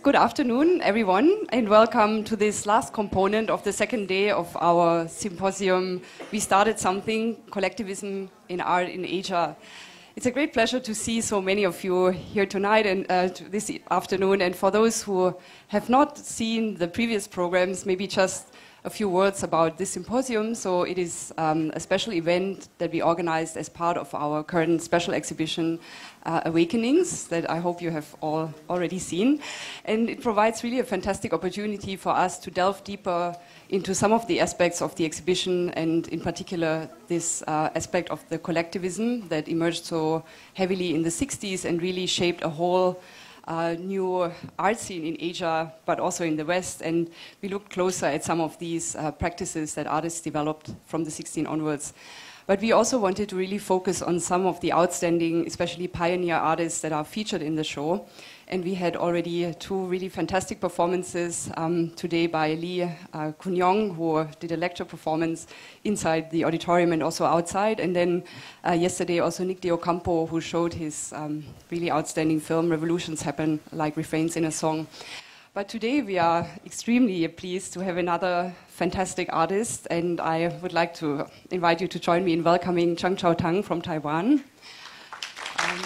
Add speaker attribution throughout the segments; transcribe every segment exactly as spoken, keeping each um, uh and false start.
Speaker 1: Good afternoon, everyone, and welcome to this last component of the second day of our symposium. We started something, collectivism in art in Asia. It's a great pleasure to see so many of you here tonight and uh, this afternoon. And for those who have not seen the previous programs, maybe just a few words about this symposium. So it is um, a special event that we organized as part of our current special exhibition, uh, Awakenings, that I hope you have all already seen. And it provides really a fantastic opportunity for us to delve deeper into some of the aspects of the exhibition, and in particular this uh, aspect of the collectivism that emerged so heavily in the sixties and really shaped a whole Uh, new art scene in Asia, but also in the West. And we looked closer at some of these uh, practices that artists developed from the sixties onwards. But we also wanted to really focus on some of the outstanding, especially pioneer artists that are featured in the show. And we had already two really fantastic performances um, today by Lee uh, Kunyong, who did a lecture performance inside the auditorium and also outside. And then uh, yesterday also Nick De Ocampo, who showed his um, really outstanding film, Revolutions Happen Like Refrains in a Song. But today we are extremely pleased to have another fantastic artist, and I would like to invite you to join me in welcoming Chang Chao-Tang from Taiwan. Um,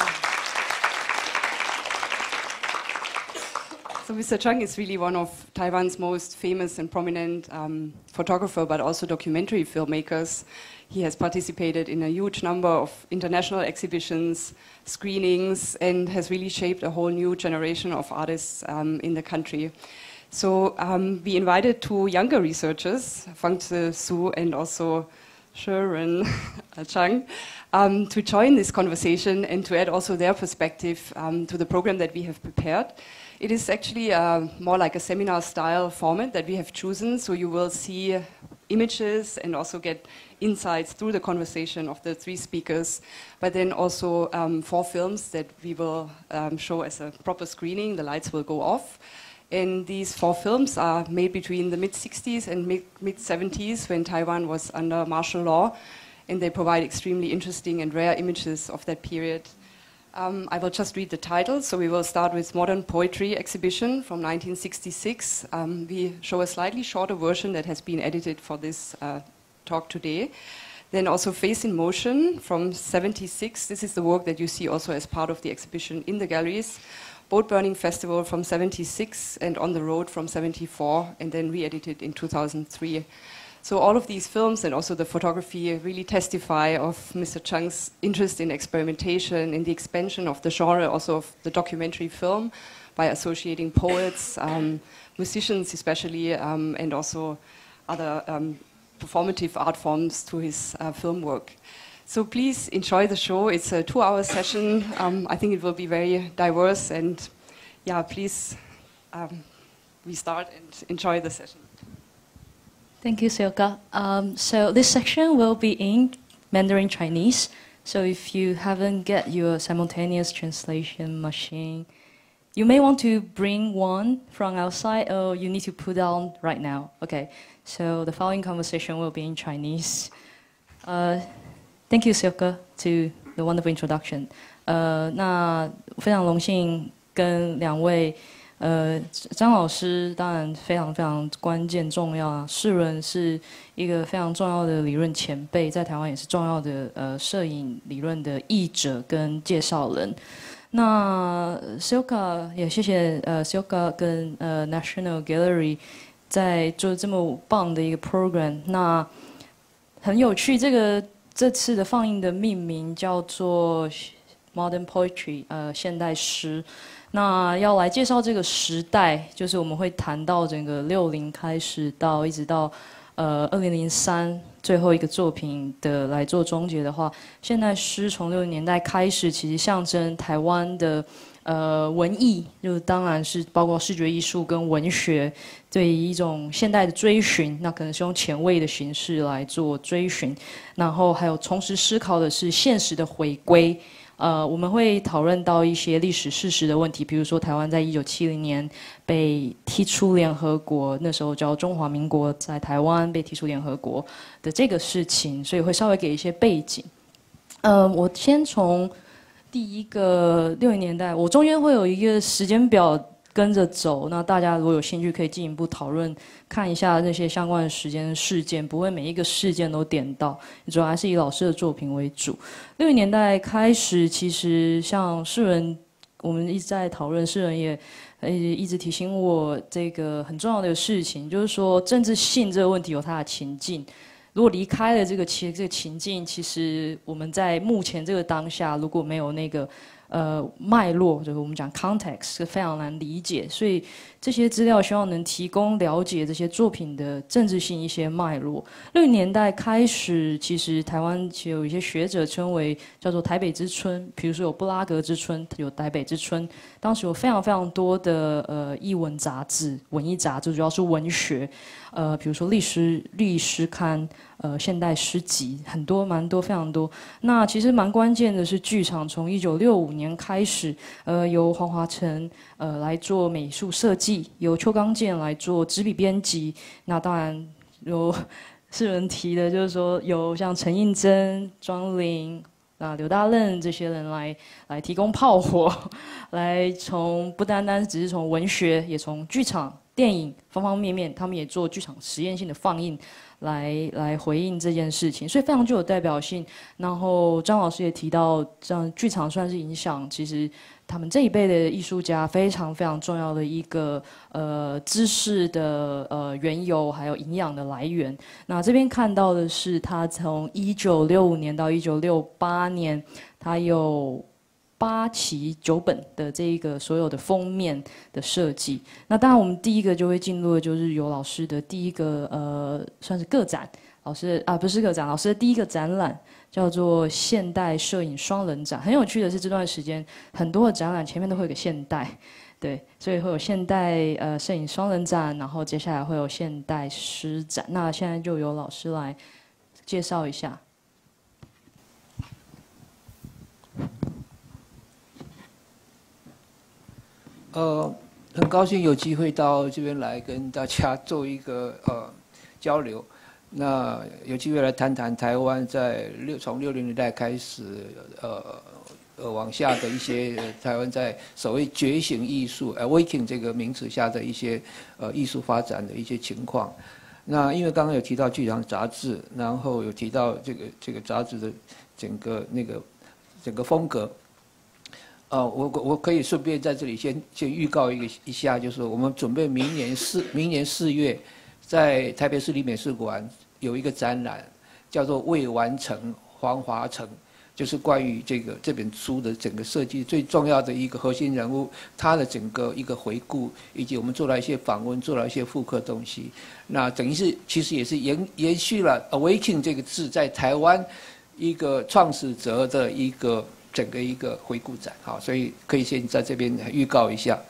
Speaker 1: So Mister Chang is really one of Taiwan's most famous and prominent um, photographer, but also documentary filmmakers. He has participated in a huge number of international exhibitions, screenings, and has really shaped a whole new generation of artists um, in the country. So um, we invited two younger researchers, Fang-Tze Hsu and also Sharon Chang, um, to join this conversation and to add also their perspective um, to the program that we have prepared. It is actually uh, more like a seminar-style format that we have chosen, so you will see images and also get insights through the conversation of the three speakers, but then also um, four films that we will um, show as a proper screening. The lights will go off. And these four films are made between the mid sixties and mid seventies, when Taiwan was under martial law, and they provide extremely interesting and rare images of that period. Um, I will just read the title. So we will start with Modern Poetry Exhibition from nineteen sixty-six. Um, we show a slightly shorter version that has been edited for this uh, talk today. Then also Face in Motion from seventy-six. This is the work that you see also as part of the exhibition in the galleries. Boat Burning Festival from seventy-six, and On the Road from seventy-four, and then re-edited in two thousand three. So all of these films and also the photography really testify of Mister Chang's interest in experimentation, in the expansion of the genre, also of the documentary film, by associating poets, um, musicians especially, um, and also other um, performative art forms to his uh, film work. So please enjoy the show. It's a two-hour session. Um, I think it will be very diverse, and yeah, please um, we start and enjoy the session.
Speaker 2: Thank you, Silka. Um, so this section will be in Mandarin Chinese. So if you haven't get your simultaneous translation machine, you may want to bring one from outside, or you need to put on right now. Okay. So the following conversation will be in Chinese. Uh, thank you, Silka, to the wonderful introduction. 呃，那非常荣幸跟两位。 呃，张老师当然非常非常关键重要啊。世伦是一个非常重要的理论前辈，在台湾也是重要的呃摄影理论的译者跟介绍人。那 Silka 也谢谢呃 Silka 跟呃 National Gallery 在做这么棒的一个 program。那很有趣，这个这次的放映的命名叫做 Modern Poetry， 呃，现代诗。 那要来介绍这个时代，就是我们会谈到整个六零开始到一直到呃二零零三最后一个作品的来做终结的话，现代诗从六零年代开始，其实象征台湾的呃文艺，就当然是包括视觉艺术跟文学，对一种现代的追寻，那可能是用前卫的形式来做追寻，然后还有同时思考的是现实的回归。 呃，我们会讨论到一些历史事实的问题，比如说台湾在一九七零年被踢出联合国，那时候叫中华民国，在台湾被踢出联合国的这个事情，所以会稍微给一些背景。呃，我先从第一个六零年代，我中间会有一个时间表跟着走。那大家如果有兴趣，可以进一步讨论，看一下那些相关的时间事件，不会每一个事件都点到，主要还是以老师的作品为主。六零年代开始，其实像世人，我们一直在讨论，世人也呃一直提醒我这个很重要的事情，就是说政治性这个问题有它的情境。如果离开了这个情这个情境，其实我们在目前这个当下，如果没有那个呃脉络，就是我们讲 context 是非常难理解。所以这些资料希望能提供了解这些作品的政治性一些脉络。六零年代开始，其实台湾其实有一些学者称为叫做台北之春，比如说有布拉格之春，有台北之春。当时有非常非常多的呃艺文杂志、文艺杂志，主要是文学。呃，比如说历史历史刊，呃，现代诗集，很多蛮多，非常多。那其实蛮关键的是，剧场从一九六五年开始，呃，由黄华成呃来做美术设计，由邱刚健来做执笔编辑。那当然有世人提的，就是说有像陈映真、庄林。啊，刘大任这些人来来提供炮火，来从不单单只是从文学，也从剧场、电影方方面面，他们也做剧场实验性的放映，来来回应这件事情，所以非常具有代表性。然后张老师也提到，这样剧场算是影响，其实他们这一辈的艺术家非常非常重要的一个呃知识的呃缘由，还有营养的来源。那这边看到的是他从一九六五年到一九六八年，他有八期九本的这一个所有的封面的设计。那当然，我们第一个就会进入的就是有老师的第一个呃算是个展，老师啊不是个展，老师的第一个展览。叫做现代摄影双人展。很有趣的是，这段时间很多的展览前面都会有个现代，对，所以会有现代呃摄影双人展，然后接下来会有现代诗展。那现在就由老师来介绍一下。
Speaker 3: 呃，很高兴有机会到这边来跟大家做一个呃交流。那有机会来谈谈台湾在六从六零年代开始，呃呃往下的一些台湾在所谓觉醒艺术 （awakening） 这个名词下的一些呃艺术发展的一些情况。那因为刚刚有提到剧场杂志，然后有提到这个这个杂志的整个那个整个风格。呃，我我可以顺便在这里先先预告一个一下，就是我们准备明年四明年四月，在台北市立美术馆有一个展览，叫做“未完成黄华城”，就是关于这个这本书的整个设计最重要的一个核心人物，他的整个一个回顾，以及我们做了一些访问，做了一些复刻东西。那等于是其实也是延延续了 "awakening" 这个字在台湾一个创始者的一个。整个一个回顾展，好，所以可以先在这边预告一下。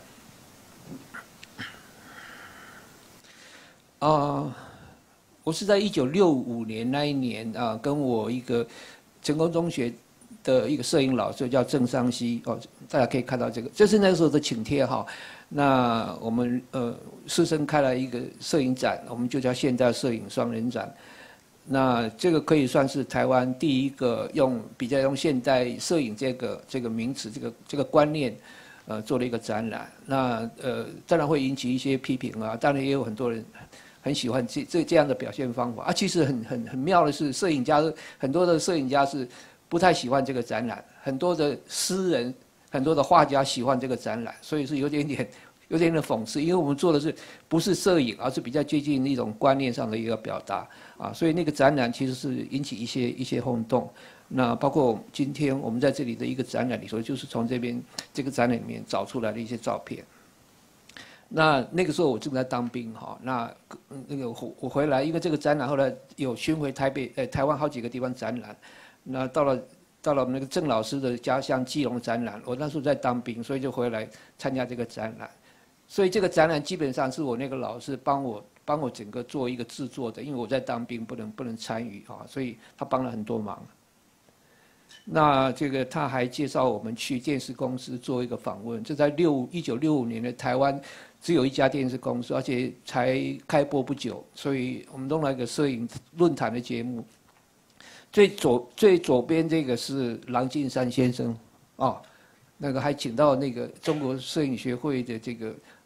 Speaker 3: 啊、呃，我是在一九六五年那一年啊、呃，跟我一个成功中学的一个摄影老师叫郑尚熙哦，大家可以看到这个，这是那个时候的请帖哈。那我们呃师生开了一个摄影展，我们就叫现代摄影双人展。那这个可以算是台湾第一个用比较用现代摄影这个这个名词这个这个观念，呃，做了一个展览。那呃，当然会引起一些批评啊，当然也有很多人很喜欢这这这样的表现方法啊。其实很很很妙的是，摄影家很多的摄影家是不太喜欢这个展览，很多的诗人、很多的画家喜欢这个展览，所以是有点点。有点点讽刺，因为我们做的是不是摄影，而是比较接近一种观念上的一个表达啊，所以那个展览其实是引起一些一些轰动。那包括今天我们在这里的一个展览里头，就是从这边这个展览里面找出来的一些照片。那那个时候我正在当兵哈，那那个我我回来，因为这个展览后来有巡回台北呃台湾好几个地方展览，那到了。到了我们那个郑老师的家乡基隆展览，我那时候在当兵，所以就回来参加这个展览。所以这个展览基本上是我那个老师帮我帮我整个做一个制作的，因为我在当兵不能不能参与啊，所以他帮了很多忙。那这个他还介绍我们去电视公司做一个访问，这在六一九六五年的台湾只有一家电视公司，而且才开播不久，所以我们弄了一个摄影论坛的节目。最左最左边这个是郎静山先生，哦，那个还请到那个中国摄影学会的这个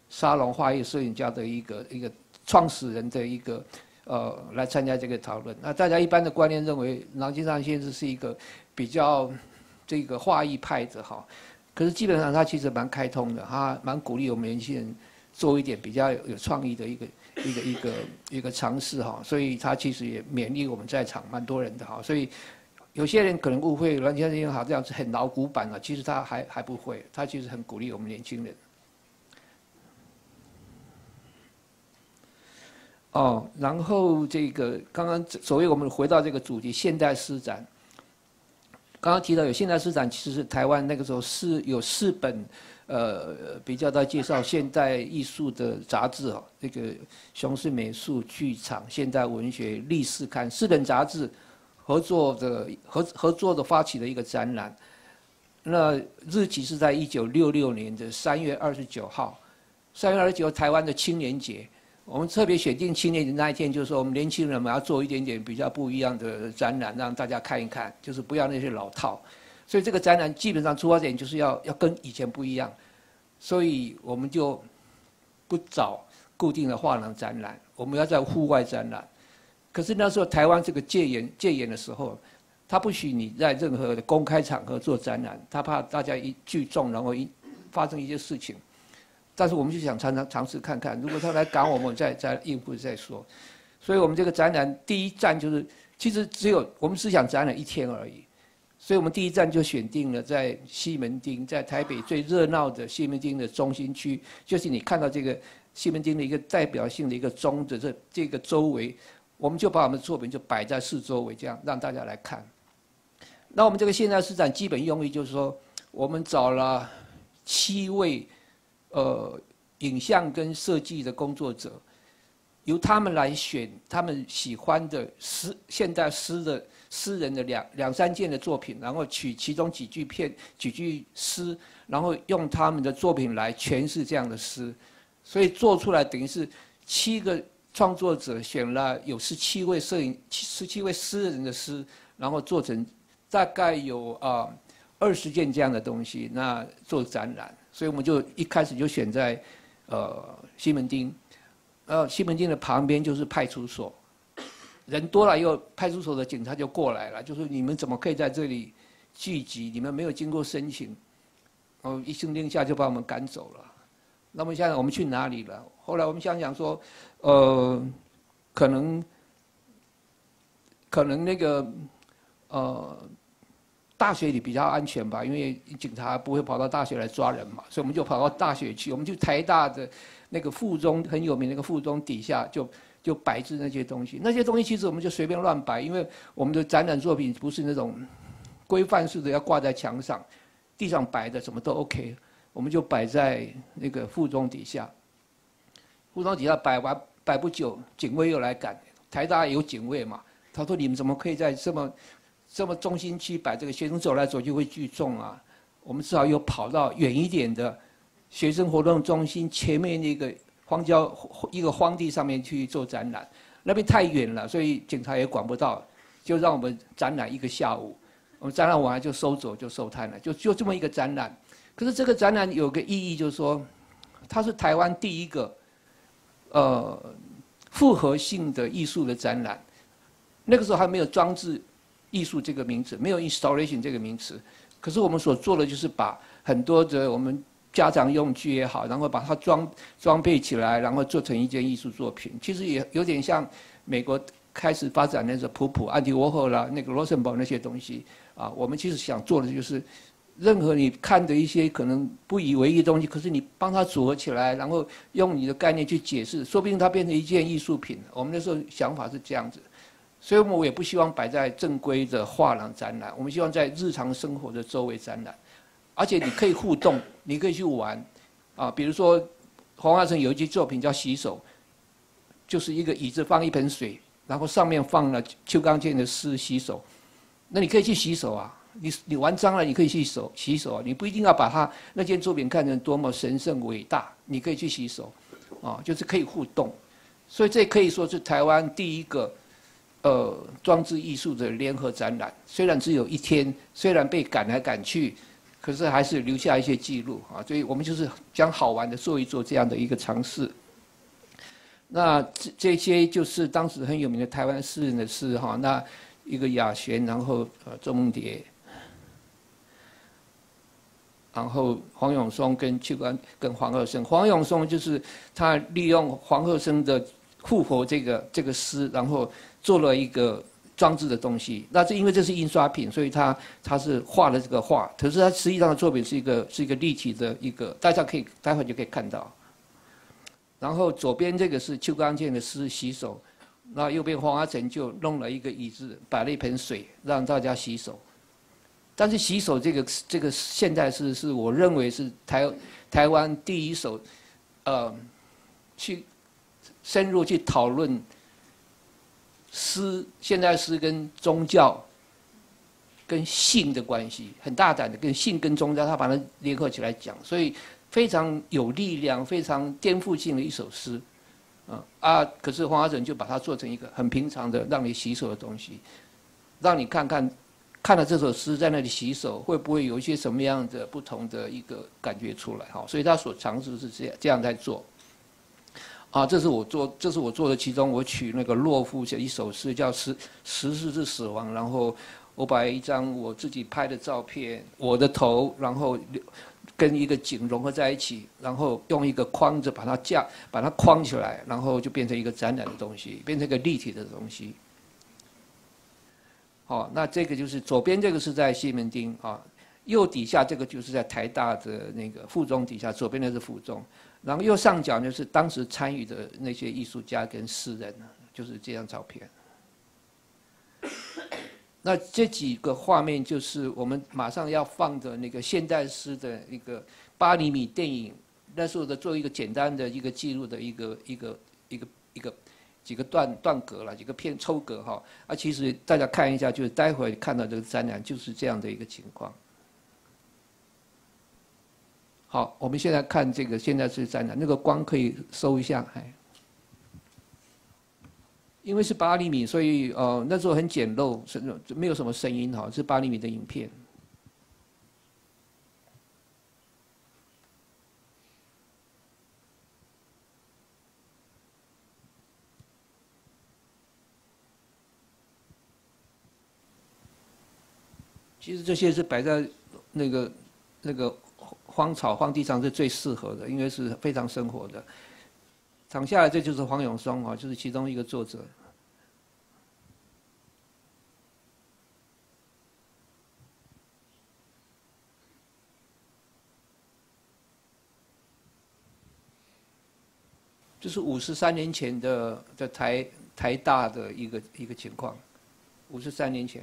Speaker 3: 沙龙画业摄影家的一个一个创始人的一个呃来参加这个讨论。那大家一般的观念认为，郎金尚先生是一个比较这个画意派的哈，可是基本上他其实蛮开通的，他蛮鼓励我们年轻人做一点比较有创意的一个一个一个一个尝试哈，所以他其实也勉励我们在场蛮多人的哈，所以。有些人可能误会郎金先生好像是很老古板啊，其实他还还不会，他其实很鼓励我们年轻人。哦，然后这个刚刚所谓我们回到这个主题，现代诗展。刚刚提到有现代诗展，其实是台湾那个时候是有四本，呃，比较在介绍现代艺术的杂志哦，这个熊市美术、剧场、现代文学、历史刊四本杂志。合作的合合作的发起的一个展览，那日期是在一九六六年的三月二十九号，三月二十九台湾的青年节，我们特别选定青年节那一天，就是说我们年轻人们要做一点点比较不一样的展览，让大家看一看，就是不要那些老套。所以这个展览基本上出发点就是要要跟以前不一样，所以我们就不找固定的画廊展览，我们要在户外展览。可是那时候台湾这个戒严戒严的时候，他不许你在任何的公开场合做展览，他怕大家一聚众，然后一发生一些事情。但是我们就想常常尝试看看，如果他来赶我们，再再应付再说。所以我们这个展览第一站就是，其实只有我们是想展览一天而已，所以我们第一站就选定了在西门町，在台北最热闹的西门町的中心区，就是你看到这个西门町的一个代表性的一个钟的这这个周围。我们就把我们的作品就摆在四周围，这样让大家来看。那我们这个现代诗展基本用意就是说，我们找了七位呃影像跟设计的工作者，由他们来选他们喜欢的诗现代诗的诗人的两两三件的作品，然后取其中几句片几句诗，然后用他们的作品来诠释这样的诗，所以做出来等于是七个。创作者选了有十七位摄影、十七位诗人的诗，然后做成大概有啊二十件这样的东西，那做展览。所以我们就一开始就选在呃西门町，呃西门町的旁边就是派出所，人多了以后，派出所的警察就过来了，就说你们怎么可以在这里聚集？你们没有经过申请，哦一声令下就把我们赶走了。那么现在我们去哪里了？后来我们想想说，呃，可能，可能那个，呃，大学里比较安全吧，因为警察不会跑到大学来抓人嘛，所以我们就跑到大学去。我们去台大的那个附中很有名那个附中底下就就摆置那些东西，那些东西其实我们就随便乱摆，因为我们的展览作品不是那种规范式的要挂在墙上，地上摆的什么都 OK。我们就摆在那个附中底下，附中底下摆完摆不久，警卫又来赶。台大有警卫嘛？他说：“你们怎么可以在这么这么中心区摆这个？学生走来走去会聚众啊！我们至少又跑到远一点的学生活动中心前面那个荒郊一个荒地上面去做展览，那边太远了，所以警察也管不到，就让我们展览一个下午。我们展览完了就收走，就收摊了，就就这么一个展览。”可是这个展览有个意义，就是说，它是台湾第一个，呃，复合性的艺术的展览。那个时候还没有装置艺术这个名词，没有 installation 这个名词。可是我们所做的就是把很多的我们家长用具也好，然后把它装装备起来，然后做成一件艺术作品。其实也有点像美国开始发展那个普普、安迪沃霍啦、那个罗森堡那些东西啊。我们其实想做的就是。任何你看的一些可能不以为意的东西，可是你帮它组合起来，然后用你的概念去解释，说不定它变成一件艺术品。我们那时候想法是这样子，所以我也不希望摆在正规的画廊展览，我们希望在日常生活的周围展览，而且你可以互动，你可以去玩，啊，比如说黄华成有一句作品叫《洗手》，就是一个椅子放一盆水，然后上面放了邱刚健的诗《洗手》，那你可以去洗手啊。你你玩脏了，你可以去手洗手啊！你不一定要把它那件作品看成多么神圣伟大，你可以去洗手，啊，就是可以互动，所以这可以说是台湾第一个，呃，装置艺术的联合展览。虽然只有一天，虽然被赶来赶去， 可是还是留下一些记录啊。所以我们就是将好玩的做一做这样的一个尝试。那这这些就是当时很有名的台湾诗人的诗哈。那一个雅璇，然后呃周梦蝶，然后黄永松跟去关跟黄鹤生。黄永松就是他利用黄鹤生的复活这个这个诗，然后做了一个装置的东西。那是因为这是印刷品，所以他他是画了这个画，可是他实际上的作品是一个是一个立体的一个，大家可以待会就可以看到。然后左边这个是邱刚健的诗洗手，那右边黄华成就弄了一个椅子，摆了一盆水让大家洗手。但是洗手这个这个现代诗是我认为是台台湾第一首，呃，去深入去讨论诗现代诗跟宗教、跟性的关系，很大胆的跟性跟宗教，他把它联合起来讲，所以非常有力量、非常颠覆性的一首诗，啊啊！可是黄华成就把它做成一个很平常的让你洗手的东西，让你看看。看了这首诗在那里洗手，会不会有一些什么样的不同的一个感觉出来？哈，所以他所尝试是这样这样在做。啊，这是我做，这是我做的其中，我取那个洛夫写一首诗，叫《十十四是死亡》，然后我把一张我自己拍的照片，我的头，然后跟一个景融合在一起，然后用一个框子把它架，把它框起来，然后就变成一个展览的东西，变成一个立体的东西。哦，那这个就是左边这个是在西门町啊，右底下这个就是在台大的那个附中底下，左边那是附中，然后右上角就是当时参与的那些艺术家跟诗人，就是这张照片。那这几个画面就是我们马上要放的那个现代诗的一个八厘米电影，那时候的做一个简单的一个记录的一个一个一个一个。几个段段格了，几个片抽格哈，啊，其实大家看一下，就是待会看到这个展览就是这样的一个情况。好，我们现在看这个现在是展览，那个光可以收一下，哎，因为是八厘米，所以呃那时候很简陋，是没有什么声音哈，是八厘米的影片。其实这些是摆在那个那个荒草荒地上是最适合的，因为是非常生活的。躺下来，这就是黄永松啊，就是其中一个作者。这是五十三年前的的台台大的一个一个情况，五十三年前。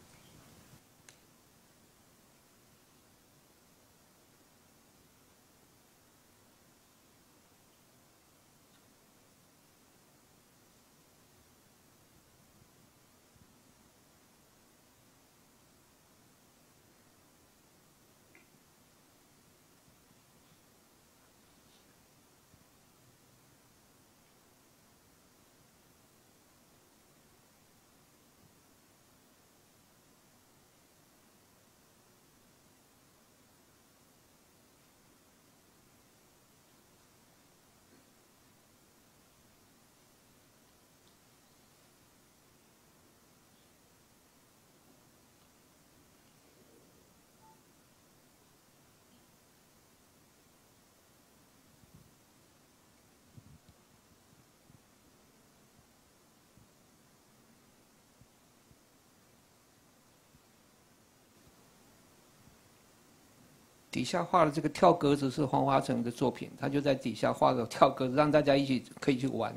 Speaker 3: 底下画的这个跳格子是黄华成的作品，他就在底下画个跳格子，让大家一起可以去玩。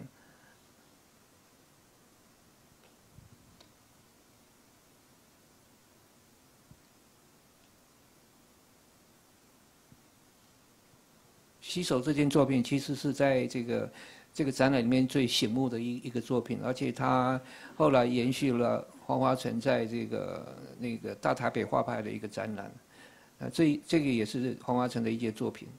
Speaker 3: 洗手这件作品其实是在这个这个展览里面最醒目的一一个作品，而且他后来延续了黄华成在这个那个大台北画派的一个展览。啊，这这个也是黄华成的一件作品。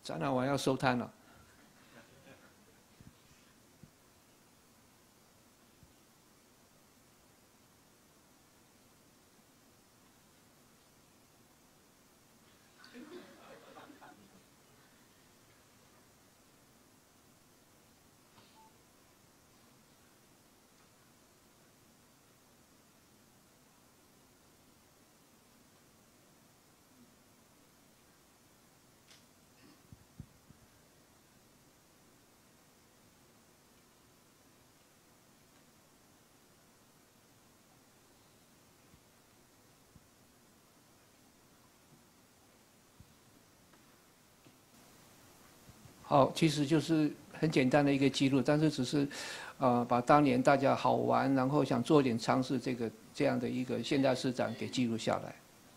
Speaker 3: 展览完要收摊了。好，其实就是很简单的一个记录，但是只是，呃，把当年大家好玩，然后想做点尝试这个这样的一个现代市展给记录下来。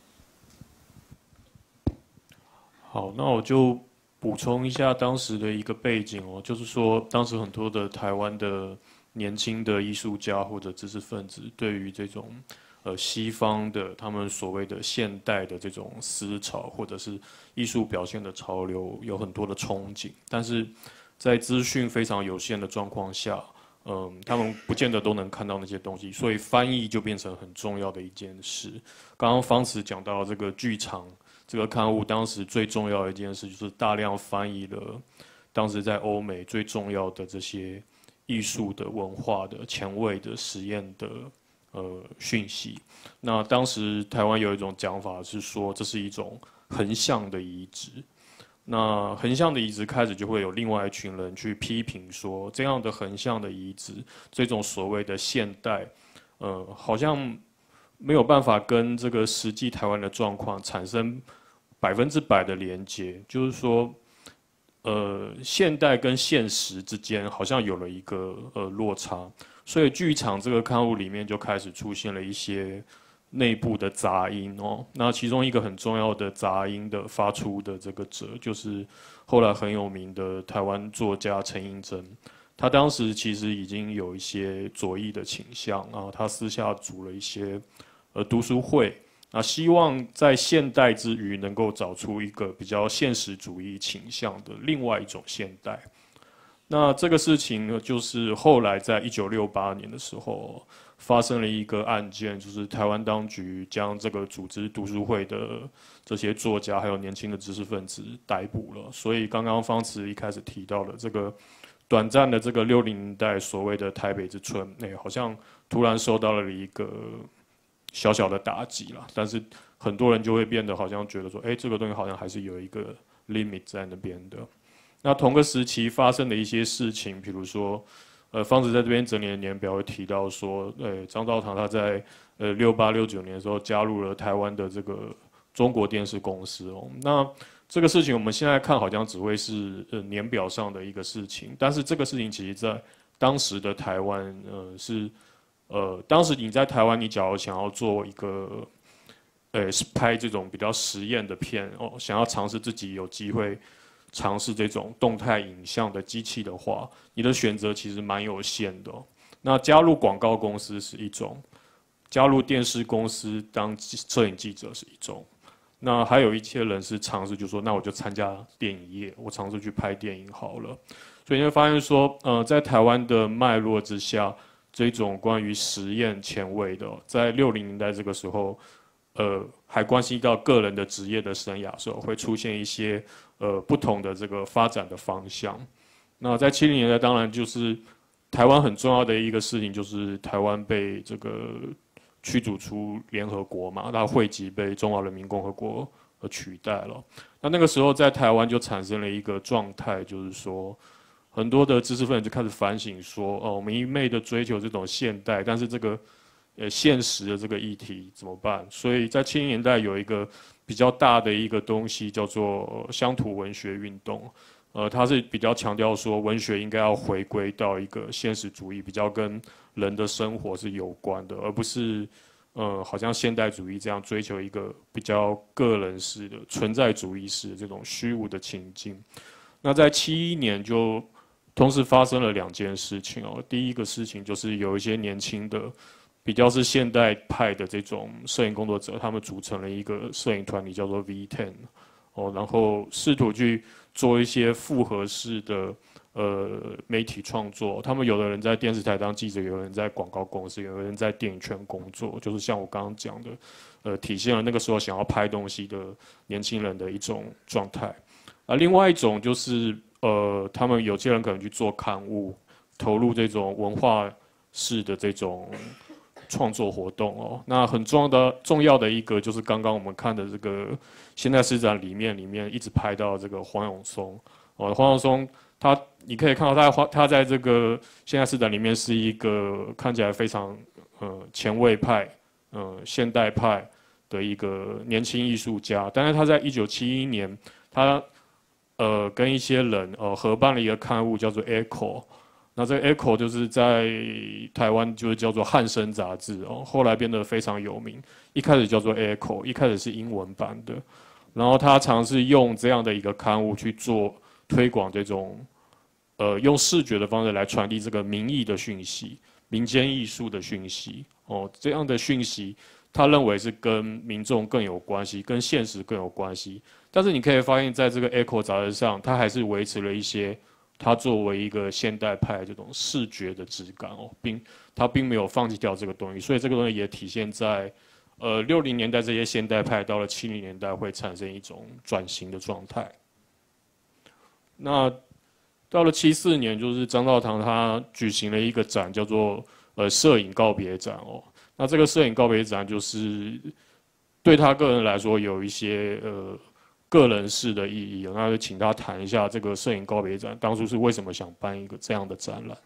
Speaker 4: 好，那我就补充一下当时的一个背景哦，就是说当时很多的台湾的年轻的艺术家或者知识分子，对于这种呃西方的他们所谓的现代的这种思潮或者是艺术表现的潮流有很多的憧憬，但是在资讯非常有限的状况下，嗯，他们不见得都能看到那些东西，所以翻译就变成很重要的一件事。刚刚方慈讲到这个剧场这个刊物，当时最重要的一件事就是大量翻译了当时在欧美最重要的这些艺术的文化的前卫的实验的呃讯息。那当时台湾有一种讲法是说，这是一种横向的移植。那横向的移植开始就会有另外一群人去批评说，这样的横向的移植，这种所谓的现代，呃，好像没有办法跟这个实际台湾的状况产生百分之百的连接，就是说，呃，现代跟现实之间好像有了一个呃落差，所以剧场这个刊物里面就开始出现了一些内部的杂音哦。那其中一个很重要的杂音的发出的这个者，就是后来很有名的台湾作家陈映真。他当时其实已经有一些左翼的倾向啊，他私下组了一些呃读书会。啊，希望在现代之余能够找出一个比较现实主义倾向的另外一种现代。那这个事情呢，就是后来在一九六八年的时候发生了一个案件，就是台湾当局将这个组织读书会的这些作家还有年轻的知识分子逮捕了。所以刚刚方慈一开始提到的这个短暂的这个六零年代所谓的台北之春，哎，好像突然受到了一个小小的打击啦，但是很多人就会变得好像觉得说，哎，这个东西好像还是有一个 limit 在那边的。那同个时期发生的一些事情，比如说，呃，方子在这边整理的年表会提到说，呃，张照堂他在呃六八六九年的时候加入了台湾的这个中国电视公司哦。那这个事情我们现在看好像只会是呃年表上的一个事情，但是这个事情其实在当时的台湾，呃是。呃，当时你在台湾，你假如想要做一个，呃，拍这种比较实验的片哦，想要尝试自己有机会尝试这种动态影像的机器的话，你的选择其实蛮有限的哦。那加入广告公司是一种，加入电视公司当摄影记者是一种，那还有一些人是尝试，就说那我就参加电影业，我尝试去拍电影好了。所以你会发现说，呃，在台湾的脉络之下。这种关于实验前卫的，在六零年代这个时候，呃，还关系到个人的职业的生涯的时候，会出现一些呃不同的这个发展的方向。那在七零年代，当然就是台湾很重要的一个事情，就是台湾被这个驱逐出联合国嘛，它会籍被中华人民共和国而取代了。那那个时候在台湾就产生了一个状态，就是说。很多的知识分子就开始反省说，哦，我们一昧的追求这种现代，但是这个，呃，现实的这个议题怎么办？所以在七零年代有一个比较大的一个东西叫做乡土文学运动，呃，它是比较强调说文学应该要回归到一个现实主义，比较跟人的生活是有关的，而不是，呃，好像现代主义这样追求一个比较个人式的存在主义式的这种虚无的情境。那在七一年就。同时发生了两件事情哦。第一个事情就是有一些年轻的、比较是现代派的这种摄影工作者，他们组成了一个摄影团体，叫做 V 十。 哦，然后试图去做一些复合式的呃媒体创作。他们有的人在电视台当记者，有人在广告公司，有人在电影圈工作，就是像我刚刚讲的，呃，体现了那个时候想要拍东西的年轻人的一种状态。啊，另外一种就是呃，他们有些人可能去做刊物，投入这种文化式的这种创作活动哦。那很重要的重要的一个就是刚刚我们看的这个现代诗展里面里面一直拍到这个黄永松哦，黄永松他你可以看到他他在这个现代诗展里面是一个看起来非常呃前卫派呃现代派的一个年轻艺术家，但是他在一九七一年他呃跟一些人呃合办了一个刊物叫做 Echo。那这个 Echo 就是在台湾就是叫做汉声杂志哦，后来变得非常有名。一开始叫做 Echo， 一开始是英文版的，然后他尝试用这样的一个刊物去做推广这种，呃，用视觉的方式来传递这个民意的讯息、民间艺术的讯息哦，这样的讯息，他认为是跟民众更有关系，跟现实更有关系。但是你可以发现，在这个 Echo 杂志上，它还是维持了一些。它作为一个现代派这种视觉的质感哦，并它并没有放弃掉这个东西，所以这个东西也体现在呃六零年代这些现代派到了七零年代会产生一种转型的状态。那到了七四年，就是张照堂他举行了一个展，叫做呃摄影告别展哦。那这个摄影告别展就是对他个人来说有一些呃。个人式的意义，那就请他谈一下这个摄影告别展，当初是为什么想办一个这样的展览？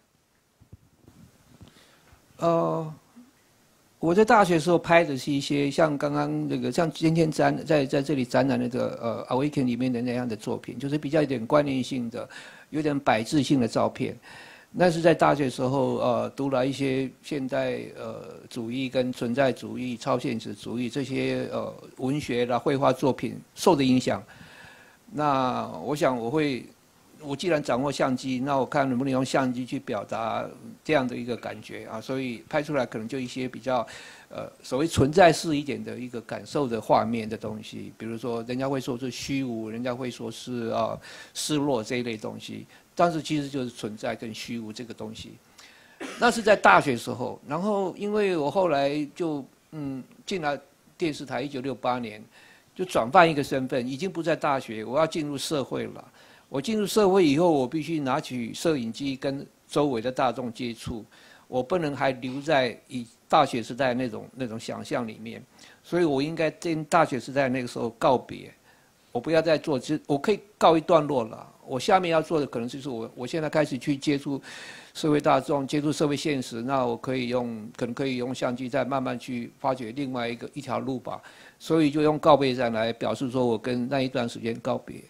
Speaker 3: 呃，我在大学的时候拍的是一些像刚刚那个，像今天展在在这里展览那个呃《Awaken》里面的那样的作品，就是比较有点观念性的、有点摆置性的照片。那是在大学的时候，呃，读了一些现代呃主义跟存在主义、超现实主义这些呃文学啦、绘画作品受的影响。那我想我会，我既然掌握相机，那我看能不能用相机去表达这样的一个感觉啊，所以拍出来可能就一些比较呃所谓存在式一点的一个感受的画面的东西，比如说人家会说是虚无，人家会说是啊失落这一类东西。但是其实就是存在跟虚无这个东西，那是在大学时候。然后因为我后来就嗯进了电视台，一九六八年就转换一个身份，已经不在大学，我要进入社会了。我进入社会以后，我必须拿起摄影机跟周围的大众接触，我不能还留在以大学时代那种那种想象里面，所以我应该跟大学时代那个时候告别。我不要再做，我可以告一段落了。我下面要做的可能就是我，我现在开始去接触社会大众，接触社会现实。那我可以用，可能可以用相机再慢慢去发掘另外一个一条路吧。所以就用告别展来表示说我跟那一段时间告别。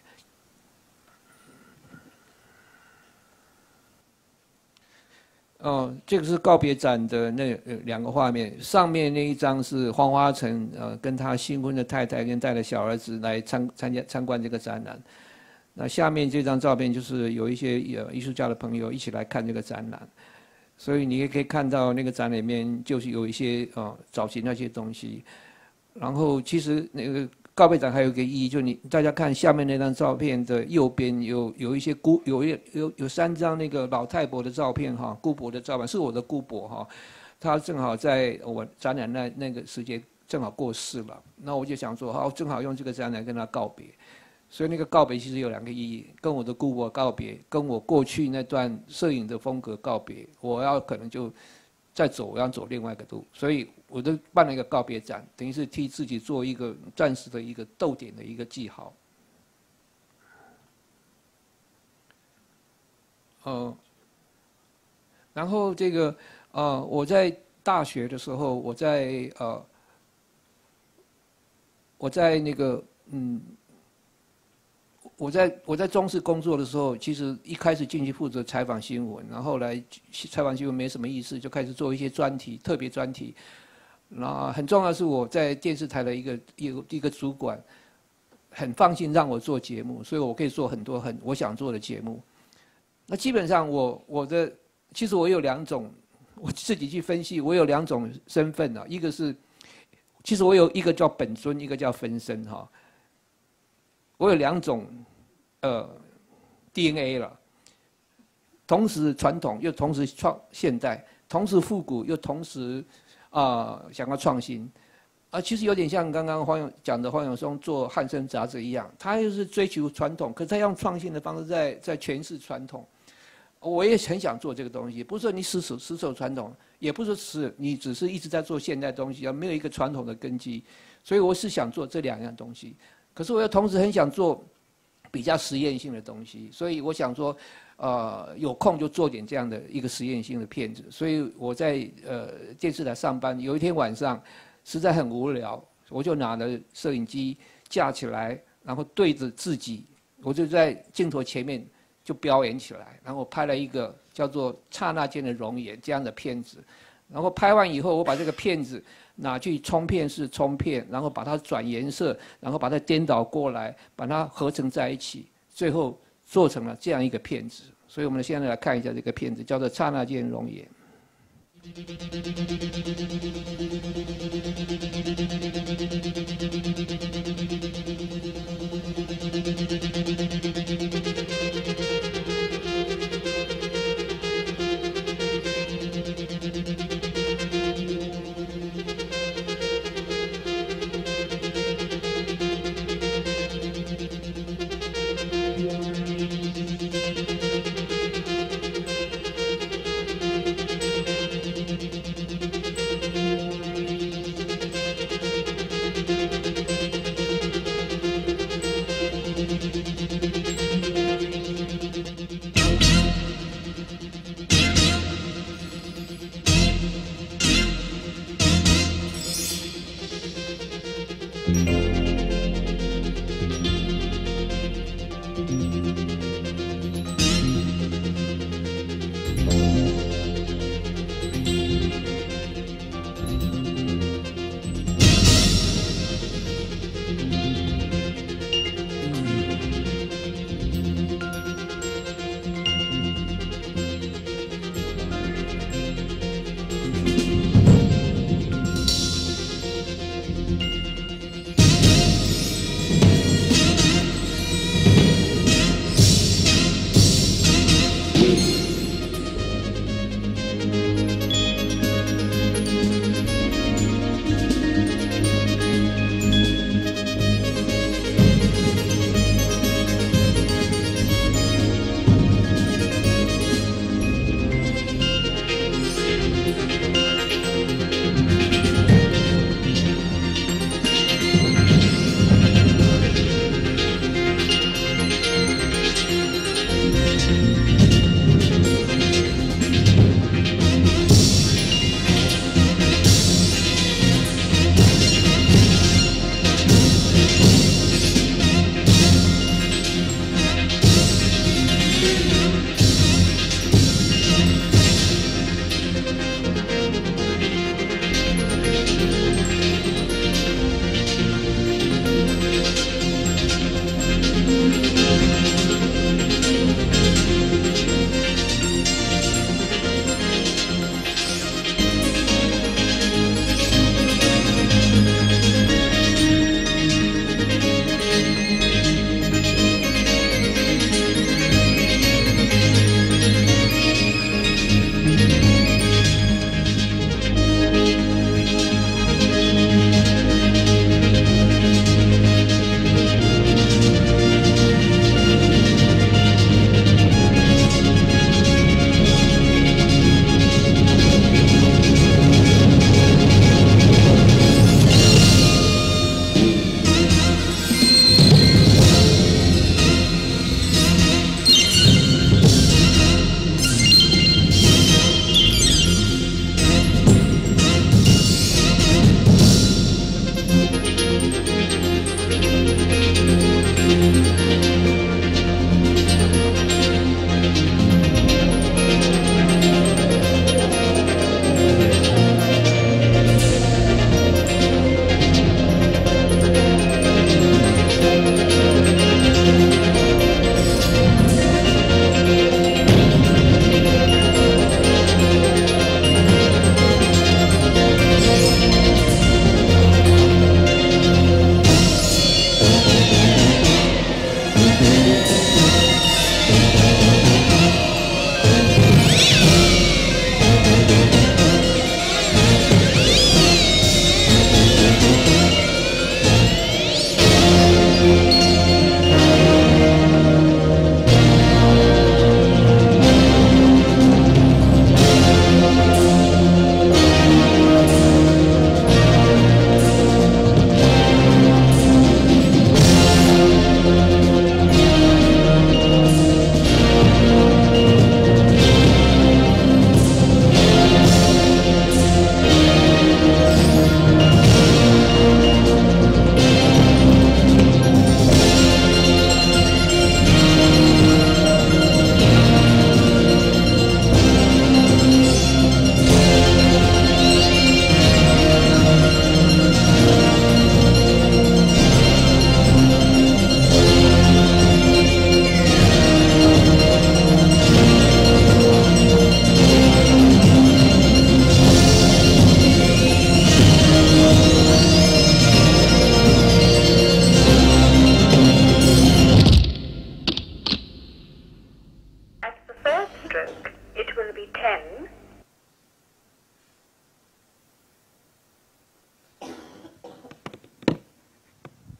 Speaker 3: 哦，这个是告别展的那两个画面，上面那一张是黄华成呃跟他新婚的太太跟带了小儿子来参参加参观这个展览，那下面这张照片就是有一些呃艺术家的朋友一起来看这个展览，所以你也可以看到那个展里面就是有一些呃早期那些东西，然后其实那个。告别展还有一个意义，就你大家看下面那张照片的右边有有一些姑有一有有三张那个老太婆的照片哈，姑婆的照片是我的姑婆哈，她正好在我展览那那个时间正好过世了，那我就想说好，正好用这个展览跟她告别，所以那个告别其实有两个意义，跟我的姑婆告别，跟我过去那段摄影的风格告别，我要可能就再走，我要走另外一个路，所以。我都办了一个告别展，等于是替自己做一个暂时的一个逗点的一个记号。呃，然后这个呃，我在大学的时候，我在呃，我在那个嗯，我在我在中视工作的时候，其实一开始进去负责采访新闻，然后后来采访新闻没什么意思，就开始做一些专题，特别专题。那很重要的是我在电视台的一个一个一个主管，很放心让我做节目，所以我可以做很多很我想做的节目。那基本上我我的其实我有两种，我自己去分析，我有两种身份啊，一个是其实我有一个叫本尊，一个叫分身哈。 我有两种呃 D N A 了，同时传统又同时创现代，同时复古又同时啊、呃、想要创新。啊，其实有点像刚刚黄永讲的黄永松做汉声杂志一样，他就是追求传统，可是他用创新的方式在在诠释传统。我也很想做这个东西，不是说你死守死守传统，也不是是你只是一直在做现代东西，而没有一个传统的根基。所以我是想做这两样东西，可是我又同时很想做比较实验性的东西，所以我想说，呃，有空就做点这样的一个实验性的片子。所以我在呃电视台上班，有一天晚上。实在很无聊，我就拿了摄影机架起来，然后对着自己，我就在镜头前面就表演起来，然后拍了一个叫做《刹那间的容颜》这样的片子。然后拍完以后，我把这个片子拿去冲片室冲片，然后把它转颜色，然后把它颠倒过来，把它合成在一起，最后做成了这样一个片子。所以我们现在来看一下这个片子，叫做《刹那间的容颜》。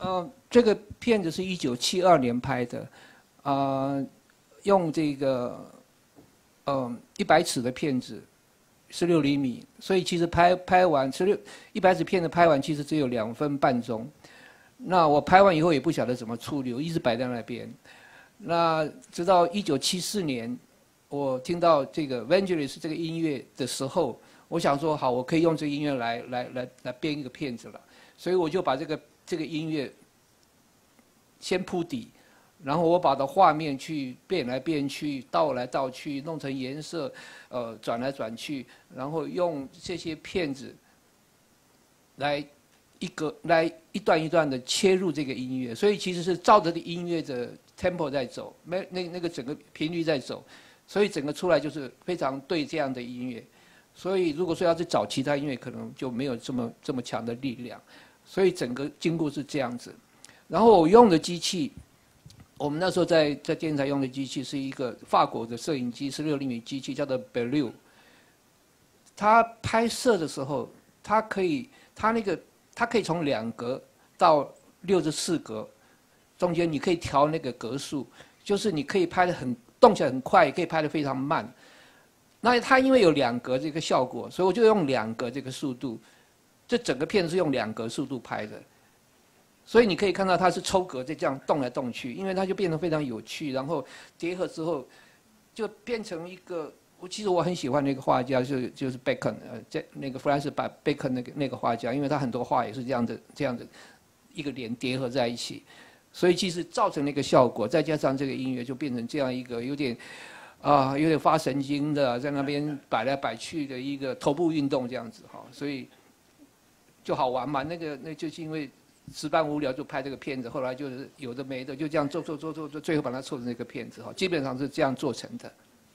Speaker 3: 呃，这个片子是一九七二年拍的，啊、呃，用这个呃一百尺的片子，十六厘米，所以其实拍拍完十六一百尺片子拍完，其实只有两分半钟。那我拍完以后也不晓得怎么处理，我一直摆在那边。那直到一九七四年，我听到这个 Vangelis 这个音乐的时候，我想说好，我可以用这个音乐来来来来编一个片子了。所以我就把这个这个音乐先铺底，然后我把它画面去变来变去、倒来倒去，弄成颜色，呃，转来转去，然后用这些片子来一个来一段一段的切入这个音乐，所以其实是照着这音乐的 tempo 在走，没那那个整个频率在走，所以整个出来就是非常对这样的音乐。所以如果说要去找其他音乐，可能就没有这么这么强的力量。所以整个经过是这样子。然后我用的机器，我们那时候在在电视台用的机器是一个法国的摄影机，十六厘米机器，叫做 Bellew。它拍摄的时候，它可以，它那个它可以从两格到六十四格，中间你可以调那个格数，就是你可以拍得很动起来很快，也可以拍得非常慢。那它因为有两格这个效果，所以我就用两格这个速度。这整个片子是用两格速度拍的，所以你可以看到它是抽格在这样动来动去，因为它就变得非常有趣。然后叠合之后，就变成一个。我其实我很喜欢那个画家，就是就是 Bacon， 呃，在那个弗兰斯把 Bacon 那个那个画家，因为他很多画也是这样的这样的一个脸叠合在一起，所以其实造成那个效果，再加上这个音乐就变成这样一个有点。啊，有点发神经的，在那边摆来摆去的一个头部运动这样子哈，所以。就好玩嘛，那个那就是因为实在无聊就拍这个片子，后来就是有的没的就这样做做做做做，最后把它凑成那个片子哈，基本上是这样做成的。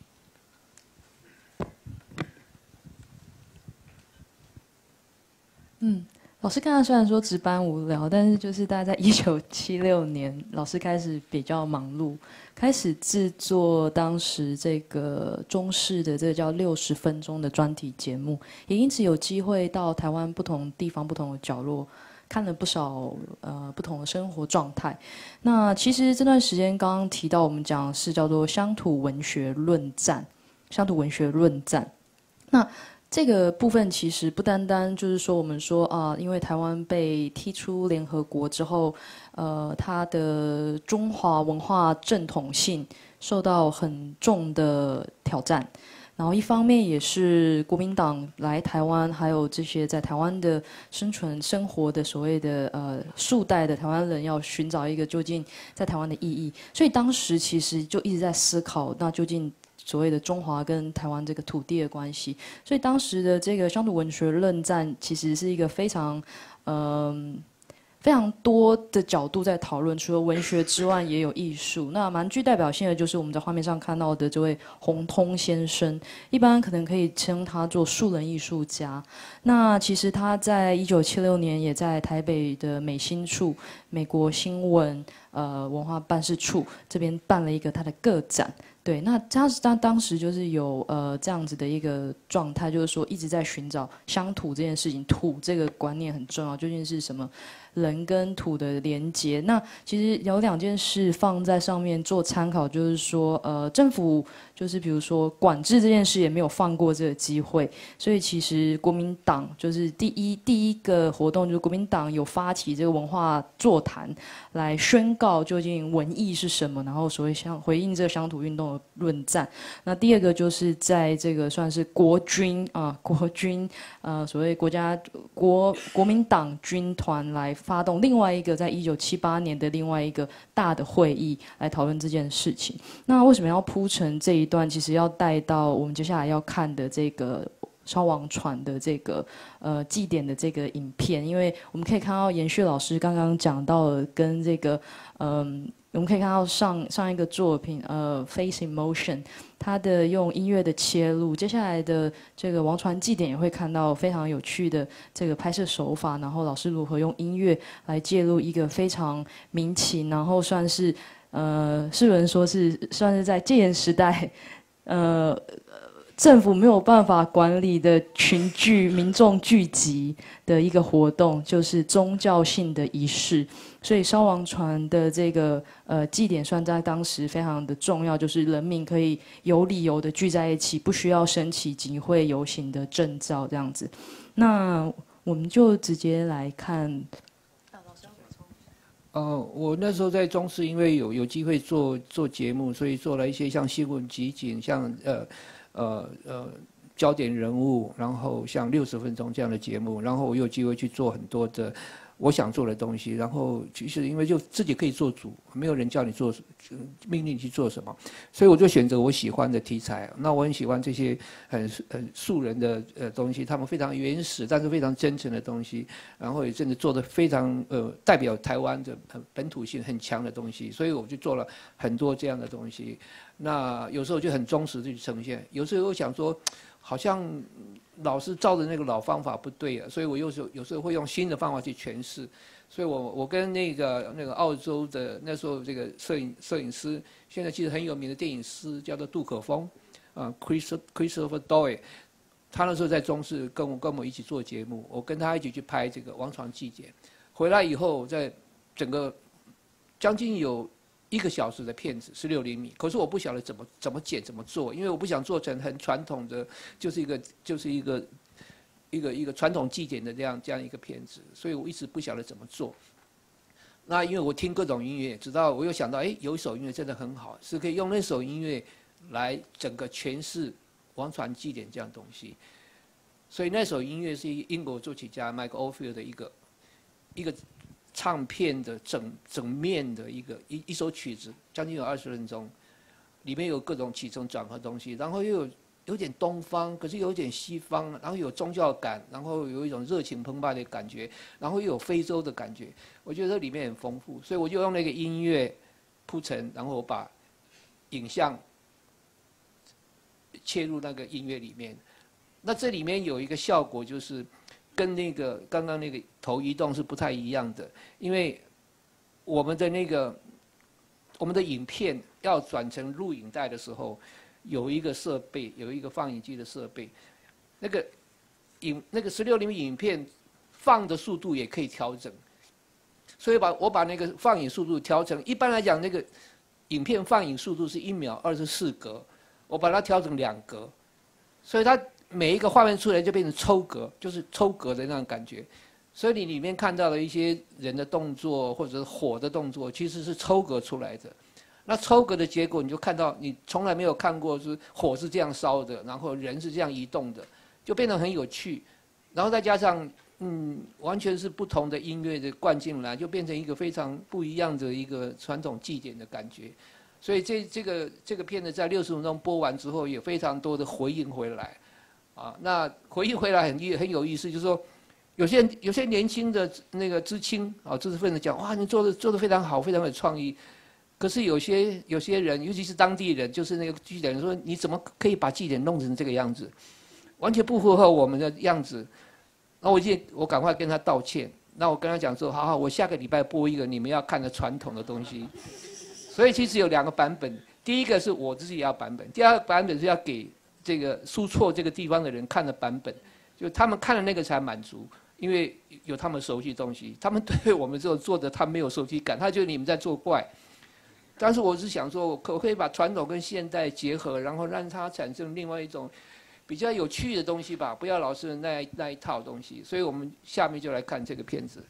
Speaker 2: 嗯，老师刚才虽然说值班无聊，但是就是大概在一九七六年，老师开始比较忙碌，开始制作当时这个中视的这个叫六十分钟的专题节目，也因此有机会到台湾不同地方、不同的角落，看了不少呃不同的生活状态。那其实这段时间刚刚提到，我们讲的是叫做乡土文学论战，乡土文学论战。那这个部分其实不单单就是说，我们说啊，因为台湾被踢出联合国之后，呃，它的中华文化正统性受到很重的挑战。然后一方面也是国民党来台湾，还有这些在台湾的生存生活的所谓的呃数代的台湾人要寻找一个究竟在台湾的意义，所以当时其实就一直在思考，那究竟。所谓的中华跟台湾这个土地的关系，所以当时的这个乡土文学论战其实是一个非常，嗯、呃，非常多的角度在讨论，除了文学之外，也有艺术。那蛮具代表性的就是我们在画面上看到的这位洪通先生，一般可能可以称他做素人艺术家。那其实他在一九七六年也在台北的美新处、美国新闻呃文化办事处这边办了一个他的个展。对，那他当当时就是有呃这样子的一个状态，就是说一直在寻找乡土这件事情，土这个观念很重要，究竟是什么人跟土的连结？那其实有两件事放在上面做参考，就是说呃政府就是比如说管制这件事也没有放过这个机会，所以其实国民党就是第一第一个活动就是国民党有发起这个文化座谈，来宣告究竟文艺是什么，然后所谓像回应这个乡土运动。论战。那第二个就是在这个算是国军啊，国军呃所谓国家国国民党军团来发动另外一个在一九七八年的另外一个大的会议来讨论这件事情。那为什么要铺成这一段？其实要带到我们接下来要看的这个。烧王船的这个呃祭典的这个影片，因为我们可以看到延续老师刚刚讲到了跟这个嗯、呃，我们可以看到上上一个作品呃《Face in Motion》，它的用音乐的切入，接下来的这个王船祭典也会看到非常有趣的这个拍摄手法，然后老师如何用音乐来介入一个非常民情，然后算是呃世人说是算是在戒严时代呃。 政府没有办法管理的群聚民众聚集的一个活动，就是宗教性的仪式。所以烧王船的这个呃祭典算在当时非常的重要，就是人民可以有理由的聚在一起，不需要申请集会游行的证照这样子。那我们就直接来看。
Speaker 3: 哦，我那时候在中视，因为有有机会做做节目，所以做了一些像新闻集锦，像呃呃呃焦点人物，然后像六十分钟这样的节目，然后我有机会去做很多的我想做的东西，然后其实因为就自己可以做主，没有人叫你做命令你去做什么，所以我就选择我喜欢的题材。那我很喜欢这些很很素人的呃东西，他们非常原始但是非常真诚的东西，然后也真的做的非常呃代表台湾的本土性很强的东西，所以我就做了很多这样的东西。那有时候就很忠实的去呈现，有时候我想说，好像老是照着那个老方法不对啊，所以我有时候有时候会用新的方法去诠释。所以我我跟那个那个澳洲的那时候这个摄影摄影师，现在其实很有名的电影师叫做杜可风，啊 ，Chris Christopher Doyle， 他那时候在中视跟我跟我一起做节目，我跟他一起去拍这个《王床祭典》，回来以后在整个将近有一个小时的片子，十六厘米。可是我不晓得怎么怎么剪怎么做，因为我不想做成很传统的，就是一个就是一个一个一个传统祭典的这样这样一个片子，所以我一直不晓得怎么做。那因为我听各种音乐，直到我又想到，哎，有一首音乐真的很好，是可以用那首音乐来整个诠释王船祭典这样东西。所以那首音乐是英国作曲家 Michael Oldfield 的一个一个。唱片的整整面的一个一一首曲子，将近有二十分钟，里面有各种起承转合的东西，然后又有有点东方，可是有点西方，然后有宗教感，然后有一种热情澎湃的感觉，然后又有非洲的感觉，我觉得里面很丰富，所以我就用那个音乐铺陈，然后我把影像切入那个音乐里面，那这里面有一个效果就是。跟那个刚刚那个头移动是不太一样的，因为我们的那个我们的影片要转成录影带的时候，有一个设备，有一个放映机的设备，那个影那个十六厘米影片放的速度也可以调整，所以把我把那个放映速度调成，一般来讲那个影片放映速度是一秒二十四格，我把它调成两格，所以它。每一个画面出来就变成抽格，就是抽格的那种感觉，所以你里面看到的一些人的动作或者是火的动作，其实是抽格出来的。那抽格的结果，你就看到你从来没有看过是火是这样烧的，然后人是这样移动的，就变得很有趣。然后再加上嗯，完全是不同的音乐的灌进来，就变成一个非常不一样的一个传统祭典的感觉。所以这这个这个片子在六十分钟播完之后，有非常多的回应回来。啊，那回忆回来很很有意思，就是说，有些有些年轻的那个知青啊知识分子讲，哇，你做的做的非常好，非常有创意。可是有些有些人，尤其是当地人，就是那个祭典人说，你怎么可以把祭典弄成这个样子，完全不符合我们的样子。那我就我赶快跟他道歉。那我跟他讲说，好好，我下个礼拜播一个你们要看的传统的东西。所以其实有两个版本，第一个是我自己要版本，第二个版本是要给。这个输错这个地方的人看的版本，就他们看的那个才满足，因为有他们熟悉的东西。他们对我们这种做的，他没有熟悉感，他觉得你们在作怪。但是我是想说，可不可以把传统跟现代结合，然后让它产生另外一种比较有趣的东西吧，不要老是那那一套东西。所以我们下面就来看这个片子。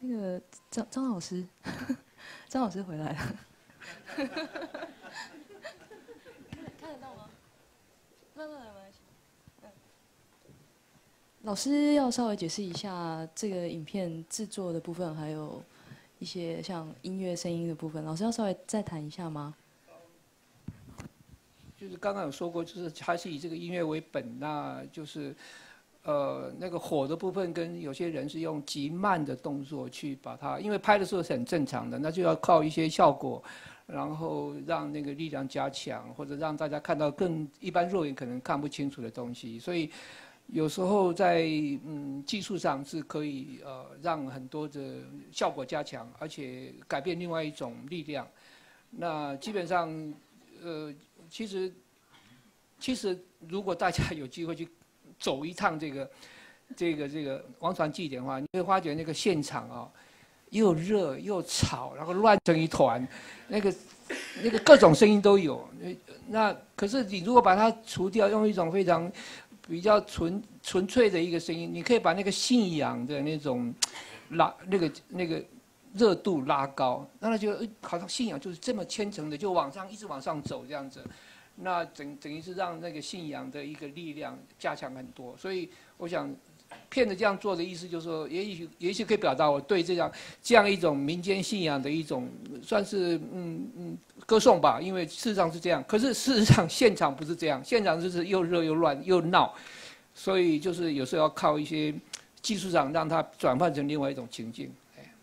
Speaker 2: 那个张张老师，张老师回来了。看得到吗？慢慢来，慢慢来。嗯。老师要稍微解释一下这个影片制作的部分，还有一些像音乐、声音的部分。老师要稍微再谈一下吗？
Speaker 3: 就是刚刚有说过，就是还是以这个音乐为本，那就是，呃，那个火的部分跟有些人是用极慢的动作去把它，因为拍的时候是很正常的，那就要靠一些效果，然后让那个力量加强，或者让大家看到更一般肉眼可能看不清楚的东西，所以有时候在嗯技术上是可以呃让很多的效果加强，而且改变另外一种力量。那基本上，呃。其实，其实如果大家有机会去走一趟这个、这个、这个王船祭典的话，你会发觉那个现场啊、哦，又热又吵，然后乱成一团，那个、那个各种声音都有。那可是你如果把它除掉，用一种非常比较纯纯粹的一个声音，你可以把那个信仰的那种拉那个那个。热度拉高，让他觉得，好像信仰就是这么虔诚的，就往上一直往上走这样子，那等等于是让那个信仰的一个力量加强很多。所以我想，片子这样做的意思就是说，也许也许可以表达我对这样这样一种民间信仰的一种算是嗯嗯歌颂吧，因为事实上是这样。可是事实上现场不是这样，现场就是又热又乱又闹，所以就是有时候要靠一些技术上让它转换成另外一种情境。